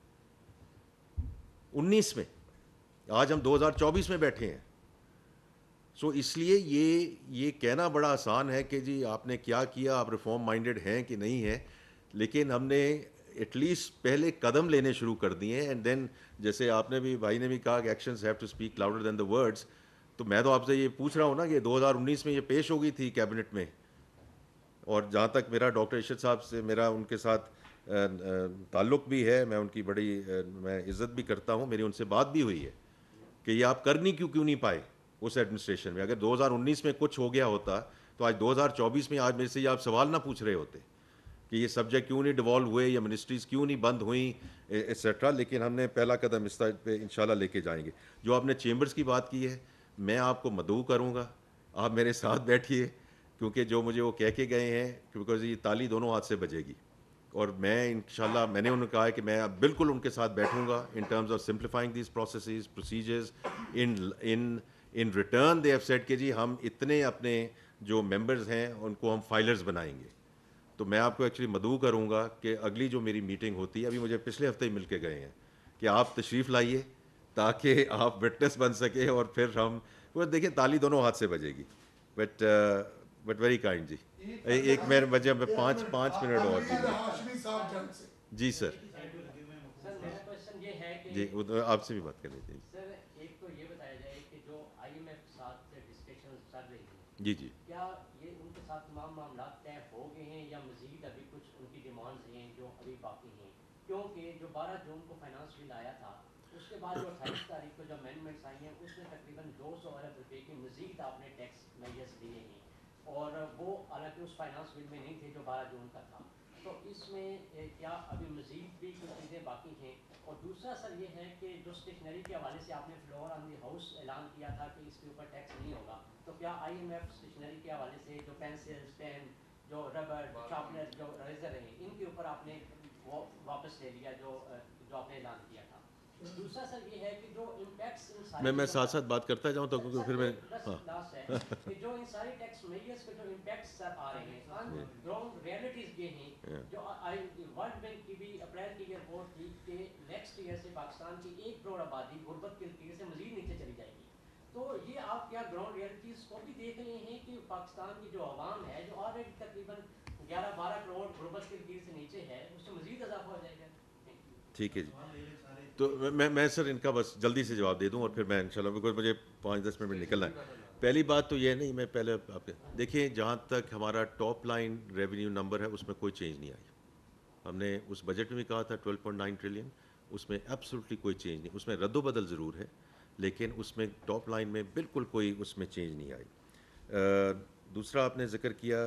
19 میں. آج ہم 2024 میں بیٹھے ہیں. سو اس لیے یہ کہنا بڑا آسان ہے کہ جی آپ نے کیا کیا, آپ ریفارم مائنڈیڈ ہیں کہ نہیں ہیں, لیکن ہم نے ایٹ لیسٹ پہلے قدم لینے شروع کر دیے ہیں. اینڈ دین جیسے آپ نے بھی, بھائی نے بھی کہا کہ actions have to speak louder than the words, تو میں تو آپ سے یہ پوچھ رہا ہوں نا کہ 2019 میں یہ پیش ہو گئی تھی کیبنٹ میں. اور جہاں تک میرا ڈاکٹر عشرت صاحب سے میرا ان کے ساتھ تعلق بھی ہے, میں ان کی بڑی میں عزت بھی کرتا ہوں, میری ان سے بات بھی ہوئی ہے کہ یہ آپ کرنی کیوں نہیں پائے اس ایڈمنسٹریشن میں. اگر 2019 میں کچھ ہو گیا ہوتا تو آج 2024 میں آج میرے سے یہ آپ سوال نہ پوچھ رہے ہوتے کہ یہ سبجیکٹ کیوں نہیں ڈیوالو ہوئے یا منسٹریز کیوں نہیں بند ہوئیں ایٹسٹرا. لیکن ہم نے پہلا قدم اس طرح پہ انشاءاللہ لے کے جائیں گے. جو آپ نے چیمبرز کی بات کی ہے, میں آپ کو مدعو کروں گا, آپ میرے ساتھ بیٹھیے, کیونکہ جو مجھے وہ کہہ کے گئے ہیں, بیکاز یہ تالی دونوں ہاتھ سے بجے گی. اور میں انشاءاللہ میں نے انہوں نے کہا ہے کہ میں اب بالکل ان کے ساتھ بیٹھوں گا in terms of simplifying these processes procedures. In return they have said کہ جی ہم اتنے اپنے جو ممبرز ہیں ان کو ہم فائلرز بنائیں گے. تو میں آپ کو ایکچولی مدعو کروں گا کہ اگلی جو میری میٹنگ ہوتی ہے, ابھی مجھے پچھلے ہفتے ہی مل کے گئے ہیں, کہ آپ تشریف لائیے تاکہ آپ وٹنس بن سکے. اور پھر ہم وہ دیکھیں تالی دونوں ہاتھ سے بجے گی. بٹ ویری کائنڈ جی. ایک میرے بجے میں 5 منٹ اور جی سر. جی آپ سے بھی بات کر لیتے ہیں. سر ایک تو یہ بتایا جائے کہ جو آئی ایم ایف کے ساتھ ڈسکشن چل رہی ہیں, جی جی, کیا یہ ان کے ساتھ تمام معاملات طے ہو گئے ہیں یا مزید ابھی کچھ ان کی ڈیمانڈز ہیں جو ابھی باقی ہیں؟ کیونکہ جو 12 جون کو فائنانس بل آیا تھا, اس کے بعد جو 28 تاریخ کو جو امینڈمنٹس آئی ہیں اس میں تقریباً 200 ارب روپے کی مزید آپ نے ٹیکس میجرز دیے ہیں, اور وہ حالانکہ اس فائنانس بل میں نہیں تھے جو 12 جون کا تھا. تو اس میں کیا ابھی مزید بھی کچھ چیزیں باقی ہیں؟ اور دوسرا سر یہ ہے کہ جو اسٹیشنری کے حوالے سے آپ نے فلور آن دی ہاؤس اعلان کیا تھا کہ اس کے اوپر ٹیکس نہیں ہوگا, تو کیا آئی ایم ایف اسٹیشنری کے حوالے سے جو پینسلز, پین, جو ربڑ, شارپنر, جو ریزر ہیں, ان کے اوپر آپ نے وہ واپس لے لیا جو آپ نے اعلان کیا تھا؟ دوسرا سر یہ ہے کہ جو امپیکٹس میں ساتھ ساتھ بات کرتا جاؤں تو کیونکہ پھر میں لاسٹ ہے کہ جو ان ساری ٹیکس میجرز کے جو امپیکٹس سر آ رہے ہیں آن گراؤنڈ ریئلٹیز یہ ہیں جو ورلڈ بینک کی بھی اپریل کی رپورٹ تھی کہ نیکسٹ ایئر سے پاکستان کی 1 کروڑ آبادی غربت کے لکیر سے مزید نیچے چلی جائے گی. تو یہ آپ کیا گراؤنڈ ریئلٹیز کو بھی دیکھ رہے ہیں کہ پاکستان کی جو عوام ہے جو آلریڈی تقریباً 11-12 کروڑ غربت کے لکیر سے نیچے ہے, اس سے مزید اضافہ ہو جائے گا؟ ٹھیک ہے جی. تو میں سر ان کا بس جلدی سے جواب دے دوں اور پھر میں انشاءاللہ بیکاز مجھے 5-10 منٹ میں نکلنا ہے. پہلی بات تو یہ نہیں, میں پہلے آپ دیکھیں جہاں تک ہمارا ٹاپ لائن ریونیو نمبر ہے اس میں کوئی چینج نہیں آئی. ہم نے اس بجٹ میں بھی کہا تھا 12.9 ٹریلین, اس میں ایبسولوٹلی کوئی چینج نہیں. اس میں رد و بدل ضرور ہے لیکن اس میں ٹاپ لائن میں بالکل کوئی اس میں چینج نہیں آئی. دوسرا آپ نے ذکر کیا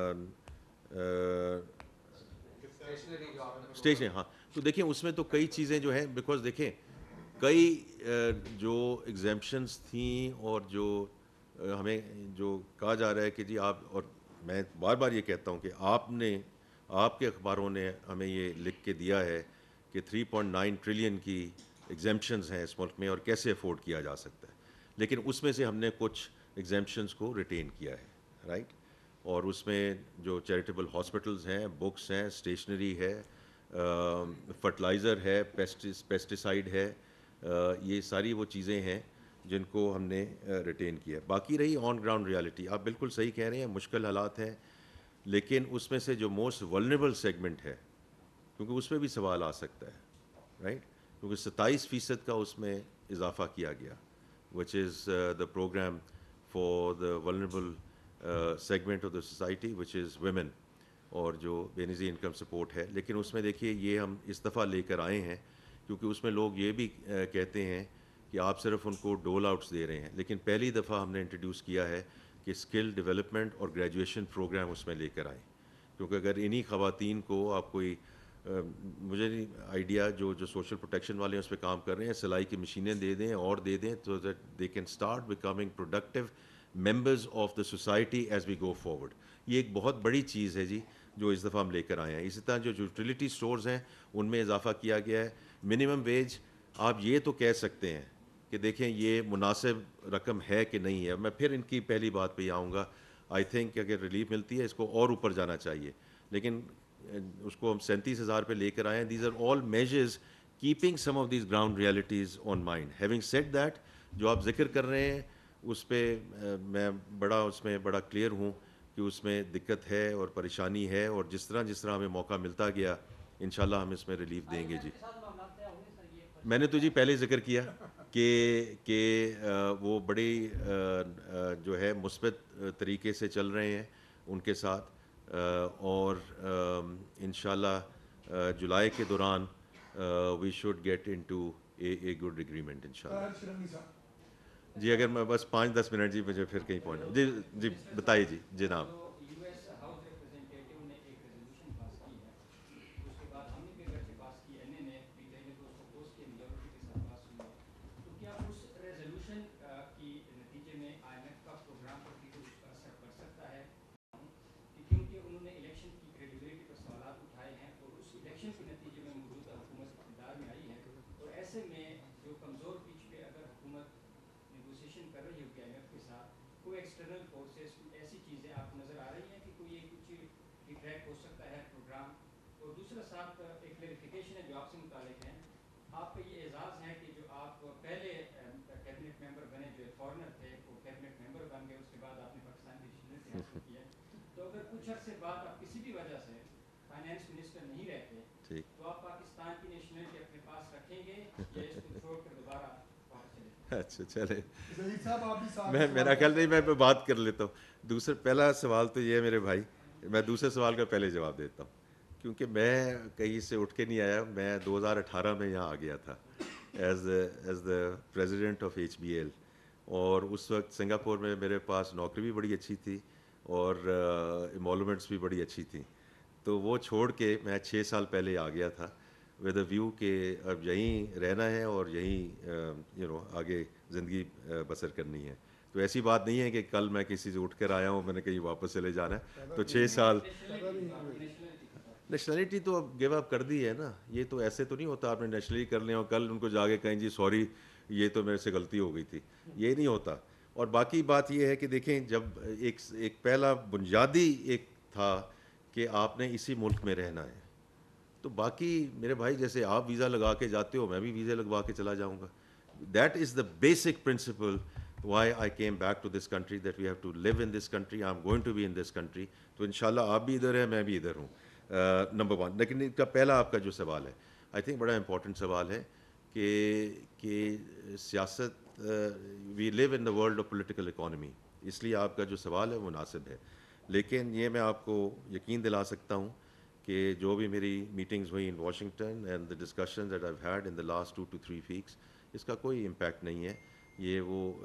اسٹیشن, ہاں تو دیکھیں اس میں تو کئی چیزیں جو ہیں, بیکاز دیکھیں کئی جو ایگزیمپشنس تھیں اور جو ہمیں جو کہا جا رہا ہے کہ جی آپ, اور میں بار بار یہ کہتا ہوں کہ آپ کے اخباروں نے ہمیں یہ لکھ کے دیا ہے کہ 3.9 ٹریلین کی ایگزیمپشنز ہیں اس ملک میں اور کیسے افورڈ کیا جا سکتا ہے, لیکن اس میں سے ہم نے کچھ ایگزیمپشنز کو ریٹین کیا ہے, رائٹ. اور اس میں جو چیریٹیبل ہاسپٹلز ہیں, بکس ہیں, اسٹیشنری ہے, فرٹیلائزر ہے, پیسٹیسائڈ ہے, یہ ساری وہ چیزیں ہیں جن کو ہم نے ریٹین کیا. باقی رہی آن گراؤنڈ ریالٹی, آپ بالکل صحیح کہہ رہے ہیں, مشکل حالات ہیں, لیکن اس میں سے جو موسٹ ولنریبل سیگمنٹ ہے, کیونکہ اس پہ بھی سوال آ سکتا ہے, رائٹ, کیونکہ 27% کا اس میں اضافہ کیا گیا, which is the programme for the vulnerable segment of the society which is women, اور جو بے نظیر انکم سپورٹ ہے. لیکن اس میں دیکھیے یہ ہم اس دفعہ لے کر آئے ہیں کیونکہ اس میں لوگ یہ بھی کہتے ہیں کہ آپ صرف ان کو ڈول آؤٹس دے رہے ہیں, لیکن پہلی دفعہ ہم نے انٹروڈیوس کیا ہے کہ اسکل ڈیولپمنٹ اور گریجویشن پروگرام اس میں لے کر آئیں، کیونکہ اگر انہی خواتین کو آپ کوئی مجھے نہیں آئیڈیا جو سوشل پروٹیکشن والے ہیں اس پہ کام کر رہے ہیں، سلائی کی مشینیں دے دیں اور دے دیں تو that they can start becoming productive members of the society as we go forward. یہ ایک بہت بڑی چیز ہے جی جو اس دفعہ ہم لے کر آئے ہیں. اسی طرح جو یوٹیلیٹی سٹورز ہیں ان میں اضافہ کیا گیا ہے. منیمم ویج آپ یہ تو کہہ سکتے ہیں کہ دیکھیں یہ مناسب رقم ہے کہ نہیں ہے. میں پھر ان کی پہلی بات پہ آؤں گا. آئی تھنک کہ اگر ریلیف ملتی ہے اس کو اور اوپر جانا چاہیے، لیکن اس کو ہم 37,000 پہ لے کر آئے ہیں. These are all measures keeping some of these ground realities on mind. Having said that, جو آپ ذکر کر رہے ہیں اس پہ میں اس میں بڑا کلیئر ہوں کہ اس میں دقت ہے اور پریشانی ہے، اور جس طرح ہمیں موقع ملتا گیا انشاءاللہ ہم اس میں ریلیف دیں گے. جی میں نے تو جی پہلے ذکر کیا کہ وہ بڑی جو ہے مثبت طریقے سے چل رہے ہیں ان کے ساتھ، اور انشاءاللہ جولائی کے دوران we should get into a good agreement انشاءاللہ. جی اگر میں بس 5-10 منٹ جی مجھے پھر کہیں پہنچنا. جی جی بتائیے جی جناب. یو ایس ہاؤس ریپرزینٹیٹیو نے ایک ریزولوشن پاس کی ہے، اس کے بعد ہم نے بھی اگرچہ پاس کی، این اے نے پی ٹی آئی نے تو اس کو پوسٹ کی میجورٹی کے ساتھ پاس ہوئی ہے. تو کیا اس ریزولوشن کی نتیجے میں آئی ایم ایف کا پروگرام پر بھی کچھ اثر پڑ سکتا ہے؟ کیونکہ انہوں نے الیکشن کی کریڈیبلٹی پر سوالات اٹھائے ہیں اور اس الیکشن کے نتیجے میں موجودہ حکومت اقتدار میں آئی ہے، اور ایسے میں جو کمزور پیچ پہ اگر حکومت نیگوسیشن کر رہی ہوگی آئی ایم ایف کے ساتھ، کوئی ایکسٹرنل فورسز ایسی چیزیں آپ کو نظر آ رہی ہیں کہ کوئی یہ کچھ ڈیٹریکٹ ہو سکتا ہے پروگرام؟ اور دوسرا ساتھ ایک کلیریفیکیشن ہے جو آپ سے متعلق ہے. آپ کا یہ اعزاز ہے کہ جو آپ پہلے کیبنٹ ممبر بنے، جو فارنر تھے وہ کیبنٹ ممبر بن گئے، اس کے بعد آپ نے پاکستان کی نیشنلٹی حاصل کی ہے. تو اگر کچھ عرصے بعد آپ کسی بھی وجہ سے فائنانس منسٹر نہیں رہتے تو آپ پاکستان کی نیشنلٹی اپنے پاس رکھیں گے یا اس کو چھوڑ کر دوبارہ واپس چلیں گے؟ اچھا چلے ظہیر صاحب آپ بھی میرا خیال نہیں، میں بات کر لیتا ہوں. پہلا سوال تو یہ ہے میرے بھائی، میں دوسرے سوال کا پہلے جواب دیتا ہوں، کیونکہ میں کہیں سے اٹھ کے نہیں آیا. میں 2018 میں یہاں آ گیا تھا as the president of HBL، اور اس وقت سنگاپور میں میرے پاس نوکری بھی بڑی اچھی تھی اور ایمولومنٹس بھی بڑی اچھی تھیں. تو وہ چھوڑ کے میں 6 سال پہلے آ گیا تھا ود اے ویو کہ اب یہیں رہنا ہے اور یہیں آگے زندگی بسر کرنی ہے. تو ایسی بات نہیں ہے کہ کل میں کسی سے اٹھ کر آیا ہوں میں نے کہیں واپس چلے جانا ہے. تو 6 سال نیشنلٹی تو اب گیو اپ کر دی ہے نا. یہ تو ایسے تو نہیں ہوتا آپ نے نیشنلٹی کر لیں اور کل ان کو جا کے کہیں جی سوری یہ تو میرے سے غلطی ہو گئی تھی. یہ نہیں ہوتا. اور باقی بات یہ ہے کہ دیکھیں جب ایک پہلا بنیادی ایک تھا کہ آپ نے اسی ملک میں رہنا ہے، تو باقی میرے بھائی جیسے آپ ویزا لگا کے جاتے ہو میں بھی ویزا لگوا کے چلا جاؤں گا. That is the basic principle why I came back to this country, that we have to live in this country, I am going to be in this country. تو انشاءاللہ آپ بھی ادھر ہیں میں بھی ادھر ہوں، نمبر 1. لیکن ان کا پہلا آپ کا جو سوال ہے آئی تھنک بڑا امپورٹنٹ سوال ہے کہ سیاست، we live in the world of political economy, اس لیے آپ کا جو سوال ہے وہ مناسب ہے. لیکن یہ میں آپ کو یقین دلا سکتا ہوں کہ جو بھی میری میٹنگز ہوئی in Washington and the discussions that I had in the last 2 to 3 weeks، اس کا کوئی امپیکٹ نہیں ہے. یہ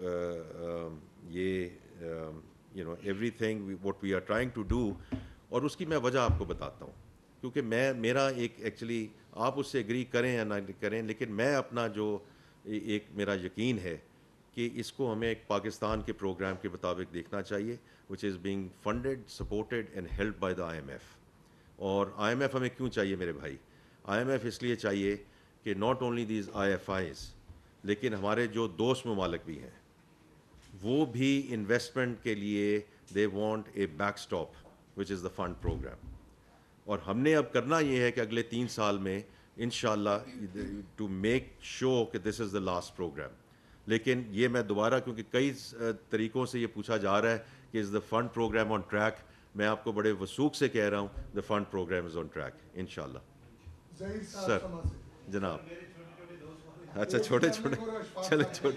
everything what we are trying to do. اور اس کی میں وجہ آپ کو بتاتا ہوں، کیونکہ میرا ایک ایکچولی آپ اس سے ایگری کریں یا نہ کریں، لیکن میں اپنا جو ایک میرا یقین ہے کہ اس کو ہمیں ایک پاکستان کے پروگرام کے مطابق دیکھنا چاہیے which is being funded, supported and helped by the IMF. اور IMF ہمیں کیوں چاہیے میرے بھائی؟ IMF اس لیے چاہیے کہ ناٹ اونلی دیز IFIs، لیکن ہمارے جو دوست ممالک بھی ہیں وہ بھی انویسٹمنٹ کے لیے they want a backstop which is the fund programme. اور ہم نے اب کرنا یہ ہے کہ اگلے 3 سال میں انشاءاللہ ٹو میک شو کہ دس از دا لاسٹ پروگرام. لیکن یہ میں دوبارہ کیونکہ کئی طریقوں سے یہ پوچھا جا رہا ہے کہ is the fund programme on track, میں آپ کو بڑے وثوق سے کہہ رہا ہوں the fund programme is on track انشاءاللہ. سر جناب اچھا چھوٹے چلے چھوٹے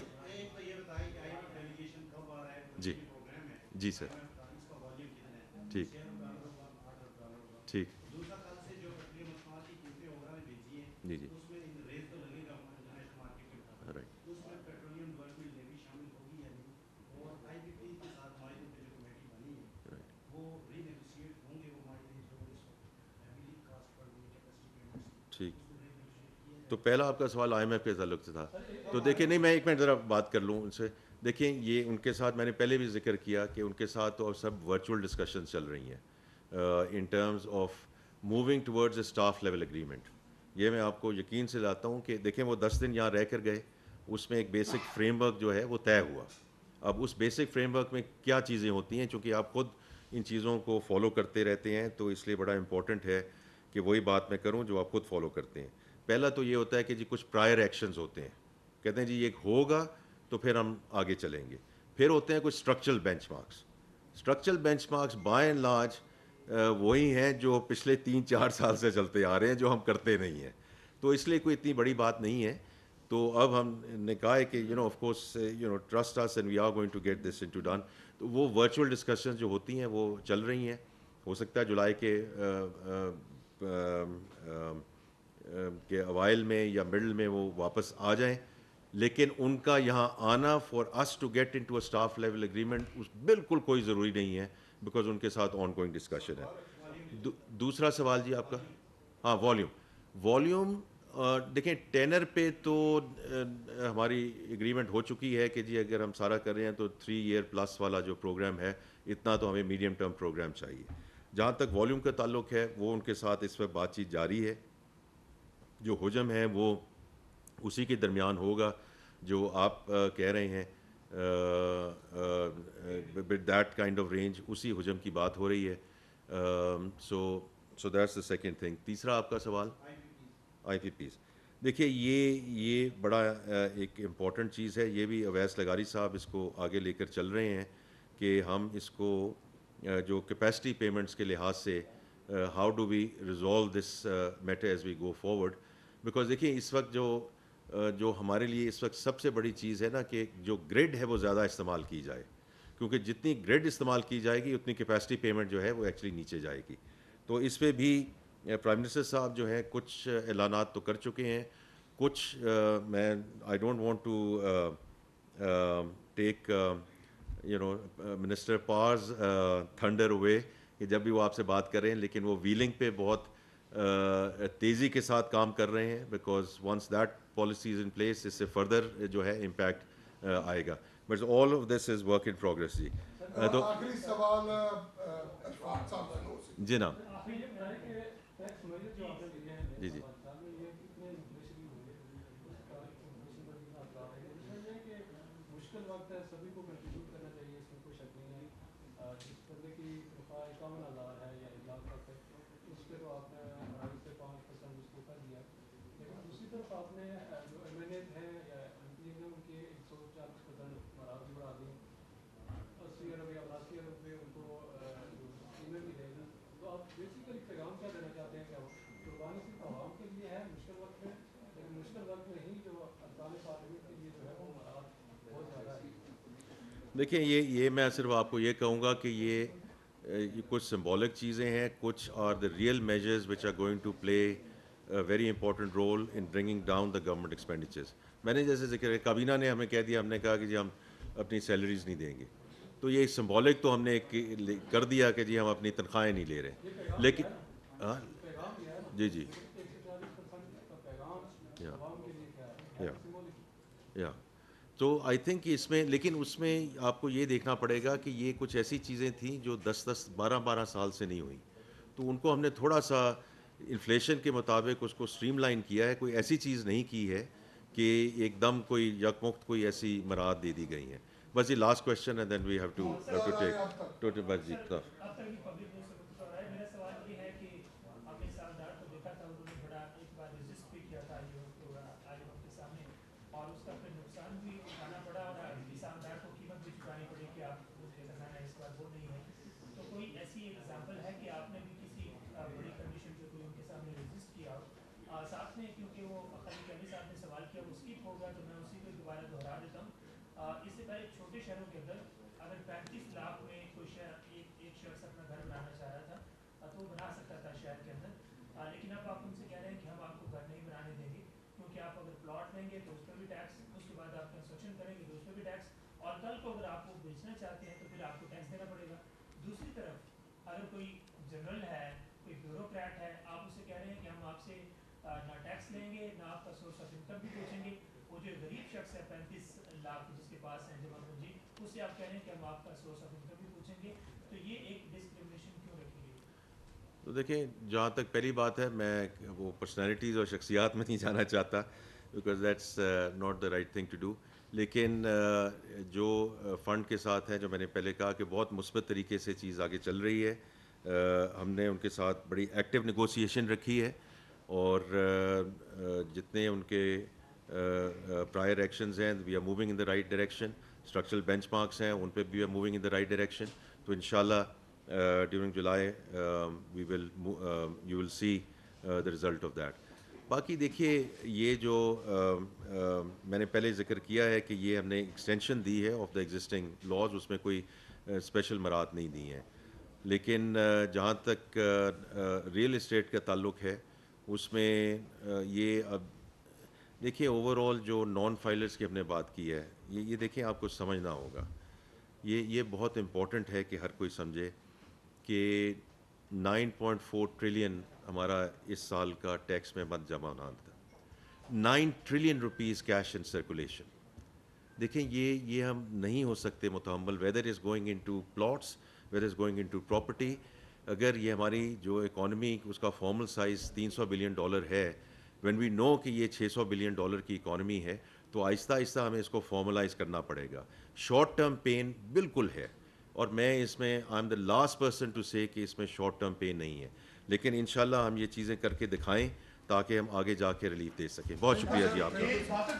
جی جی سر ٹھیک ٹھیک جی جی رائٹ تو پہلا آپ کا سوال آئی ایم ایف کے تعلق سے تھا. تو دیکھیں نہیں میں ایک منٹ ذرا بات کر لوں ان سے. دیکھیں یہ ان کے ساتھ میں نے پہلے بھی ذکر کیا کہ ان کے ساتھ تو سب ورچوئل ڈسکشن چل رہی ہیں in terms of moving towards a staff level agreement. یہ میں آپ کو یقین سے لاتا ہوں کہ دیکھیں وہ 10 دن یہاں رہ کر گئے, اس میں ایک بیسک فریم ورک جو ہے وہ طے ہوا. اب اس بیسک فریم ورک میں کیا چیزیں ہوتی ہیں, چونکہ آپ خود ان چیزوں کو فالو کرتے رہتے ہیں تو اس لیے بڑا امپورٹنٹ ہے کہ وہی بات میں کروں جو آپ خود فالو کرتے ہیں. پہلا تو یہ ہوتا ہے کہ جی کچھ پرائر ایکشنز ہوتے ہیں, کہتے ہیں جی یہ ہوگا تو پھر ہم آگے چلیں گے. پھر ہوتے ہیں کچھ structural benchmarks. Structural benchmarks by and large وہی ہیں جو پچھلے 3-4 سال سے چلتے آ رہے ہیں, جو ہم کرتے نہیں ہیں, تو اس لیے کوئی اتنی بڑی بات نہیں ہے. تو اب ہم نے کہا ہے کہ of course trust us and we are going to get this into done. تو وہ ورچوئل ڈسکشن جو ہوتی ہیں وہ چل رہی ہیں. ہو سکتا ہے جولائی کے اوائل میں یا مڈل میں وہ واپس آ جائیں, لیکن ان کا یہاں آنا for us to get into a staff level agreement بالکل کوئی ضروری نہیں ہے, بیکاز ان کے ساتھ آن گوئنگ ڈسکشن ہے. دوسرا سوال جی آپ کا, ہاں والیوم دیکھیں ٹینر پہ تو ہماری اگریمنٹ ہو چکی ہے کہ جی اگر ہم سارا کر رہے ہیں تو 3 ایئر پلس والا جو پروگرام ہے اتنا تو ہمیں میڈیم ٹرم پروگرام چاہیے. جہاں تک والیوم کا تعلق ہے وہ ان کے ساتھ اس وقت بات چیت جاری ہے. جو حجم ہے وہ اسی کے درمیان ہوگا جو آپ کہہ رہے ہیں, with that kind of range اسی حجم کی بات ہو رہی ہے. So that's the second thing. تیسرا آپ کا سوال آئی پی پیز. دیکھیے یہ بڑا ایک امپورٹنٹ چیز ہے, یہ بھی اویس لغاری صاحب اس کو آگے لے کر چل رہے ہیں کہ ہم اس کو جو کیپیسٹی پیمنٹس کے لحاظ سے how do we resolve this matter as we go forward. Because دیکھیے اس وقت جو ہمارے لیے اس وقت سب سے بڑی چیز ہے نا کہ جو گریڈ ہے وہ زیادہ استعمال کی جائے, کیونکہ جتنی گریڈ استعمال کی جائے گی اتنی کیپیسٹی پیمنٹ جو ہے وہ ایکچولی نیچے جائے گی. تو اس پہ بھی پرائم منسٹر صاحب جو ہیں کچھ اعلانات تو کر چکے ہیں, کچھ میں I don't want to take minister پارز تھنڈر اوے کہ جب بھی وہ آپ سے بات کریں, لیکن وہ ویلنگ پہ بہت تیزی کے ساتھ کام کر رہے ہیں, because once that policy is in place اس سے فردر جو ہے امپیکٹ آئے گا. But all of this is work in progress. جی تو آخری سوال اشفاق صاحب سے ہو سکتا ہے. جناب جی جی مشکل وقت ہے, سبھی کو کنٹریبیوٹ کرنا چاہیے, اس میں کوئی شک نہیں ہے. جس بندے کی تنخواہ 51,000 ہے یا 1 لاکھ تک ہے اس پہ تو آپ نے 2.5 سے 5% اس کو کر دیا. لیکن دوسری طرف آپ نے جو ایم این ایز ہیں یا ایم پی ہیں ان کے 140% مراحل بڑھا دی, 80 ارب یا 82 ارب پہ ان کو اسکیمیں بھی دے دی. تو آپ بیسیکلی پیغام کیا دینا چاہتے ہیں کہ قربانی صرف عوام کے لیے ہے مشکل وقت میں, لیکن مشکل وقت میں ہی جو ارکان پارلیمنٹ کے لیے جو ہے وہ مراحل بہت زیادہ ہے. دیکھیں یہ میں صرف آپ کو یہ کہوں گا کہ یہ کچھ سمبولک چیزیں ہیں, کچھ are the real measures which are going to play very important role in bringing down the government expenditures. میں نے جیسے ذکر کابینہ نے ہمیں کہہ دیا, ہم نے کہا کہ جی ہم اپنی سیلریز نہیں دیں گے, تو یہ سمبولک تو ہم نے کر دیا کہ جی ہم اپنی تنخواہیں نہیں لے رہے, لیکن ہاں جی جی یا تو آئی تھنک اس میں, لیکن اس میں آپ کو یہ دیکھنا پڑے گا کہ یہ کچھ ایسی چیزیں تھیں جو 10-12 سال سے نہیں ہوئی, تو ان کو ہم نے تھوڑا سا انفلیشن کے مطابق اس کو اسٹریم لائن کیا ہے. کوئی ایسی چیز نہیں کی ہے کہ ایک دم کوئی یکمخت کوئی ایسی مراحت دے دی گئی ہیں. بس یہ لاسٹ کویشچن ہے, دین وی ہیو ٹو ٹیک بس جی. میرا سوال یہ ہے کہ آپ نے سالدار کو دیکھا تھا, انہوں نے بڑا ایک بار رجسٹ بھی کیا تھا آئی ایم ایف کے سامنے, اور اس کا پھر نقصان بھی اٹھانا پڑا اور سالدار کو قیمت بھی چکانی پڑی کہ آپ کو جو خزانہ اس بار وہ نہیں ہے. تو کوئی ایسی ایگزامپل ہے کہ آپ نے بھی کسی بڑی کنڈیشن پہ کوئی ان کے سامنے رجسٹ کیا ہو؟ ساتھ میں کیونکہ وہ خالد علی صاحب نے سوال کیا وہ اسکپ ہوگا تو میں اسی کو دوبارہ دہرا دیتا ہوں. اس سے پہلے چھوٹے شہروں کے اندر اگر 35 لاکھ میں کوئی شہر ایک شخص اپنا گھر بنانا چاہ رہا تھا تو وہ بنا سکتا تھا شہر کے اندر, لیکن اب آپ ان سے کہہ رہے ہیں کہ ہم آپ کو گھر نہیں بنانے دیں گے, کیونکہ آپ اگر پلاٹ لیں گے تو اس پر بھی ٹیکس, اس کے بعد آپ کنسٹرکشن کریں گے تو اس پر بھی ٹیکس, اور کل کو اگر آپ کو بیچنا چاہتے ہیں تو پھر آپ کو ٹیکس دینا پڑے گا. دوسری طرف اگر کوئی جنرل ہے, کوئی بیوروکریٹ ہے, آپ اسے کہہ رہے ہیں کہ ہم آپ سے نہ ٹیکس लیں गे, ना आपका सोर्स ऑफ इनकम भी पूछेंगे। वो जो गरीब शख्स है 35 लाख जिसके पास है जमा पूंजी, उससे आप कह रहे हैं कि हम आपका सोर्स ऑफ इनकम भी पूछेंगे, तो ये एक डिस्क्रिमिनेशन क्यों रखी गई? तो देखें, जहाँ तक पहली बात है, मैं वो पर्सनैलिटीज़ और शख्सियात में नहीं जाना चाहता, because that's not the right thing to do. लेकिन जो फ़ंड के साथ है, जो मैंने पहले कहा कि बहुत मुस्बत तरीके से चीज़ आगे चल रही है, हमने उनके साथ बड़ी एक्टिव नेगोशिएशन रखी है, और जितने उनके प्रायर एक्शंस हैं, we are moving in the right direction. Structural benchmarks हैं, उन पे भी we are moving in the right direction. तो इंशाल्लाह during July you will see the result of that. बाकी देखिए, ये जो मैंने पहले ज़िक्र किया है कि ये हमने एक्सटेंशन दी है ऑफ द एग्जिस्टिंग लॉज, उसमें कोई स्पेशल मराहत नहीं दी हैं। लेकिन जहाँ तक रियल इस्टेट का ताल्लुक़ है, उसमें ये अब देखिए, ओवरऑल जो नॉन फाइलर्स की हमने बात की है, ये देखिए, आपको समझना होगा, ये बहुत इम्पोर्टेंट है कि हर कोई समझे कि 9.4 ट्रिलियन हमारा इस साल का टैक्स में मत जमा होना था। 9 trillion rupees cash in circulation. देखें, ये हम नहीं हो सकते मुतहम्मल, whether is going into plots, whether is going into property. अगर ये हमारी जो इकॉनमी, उसका फॉर्मल साइज़ $300 बिलियन है, व्हेन वी नो कि ये $600 बिलियन की इकॉनमी है, तो आहिस्ता आहिस्ता हमें इसको फॉर्मलाइज़ करना पड़ेगा। शॉर्ट टर्म पेन बिल्कुल है, और मैं इसमें I am the last person to say कि इसमें शॉर्ट टर्म पेन नहीं है, लेकिन इंशाल्लाह हम ये चीज़ें करके दिखाएं ताकि हम आगे जाके रिलीफ दे सकें। बहुत शुक्रिया जी आपका।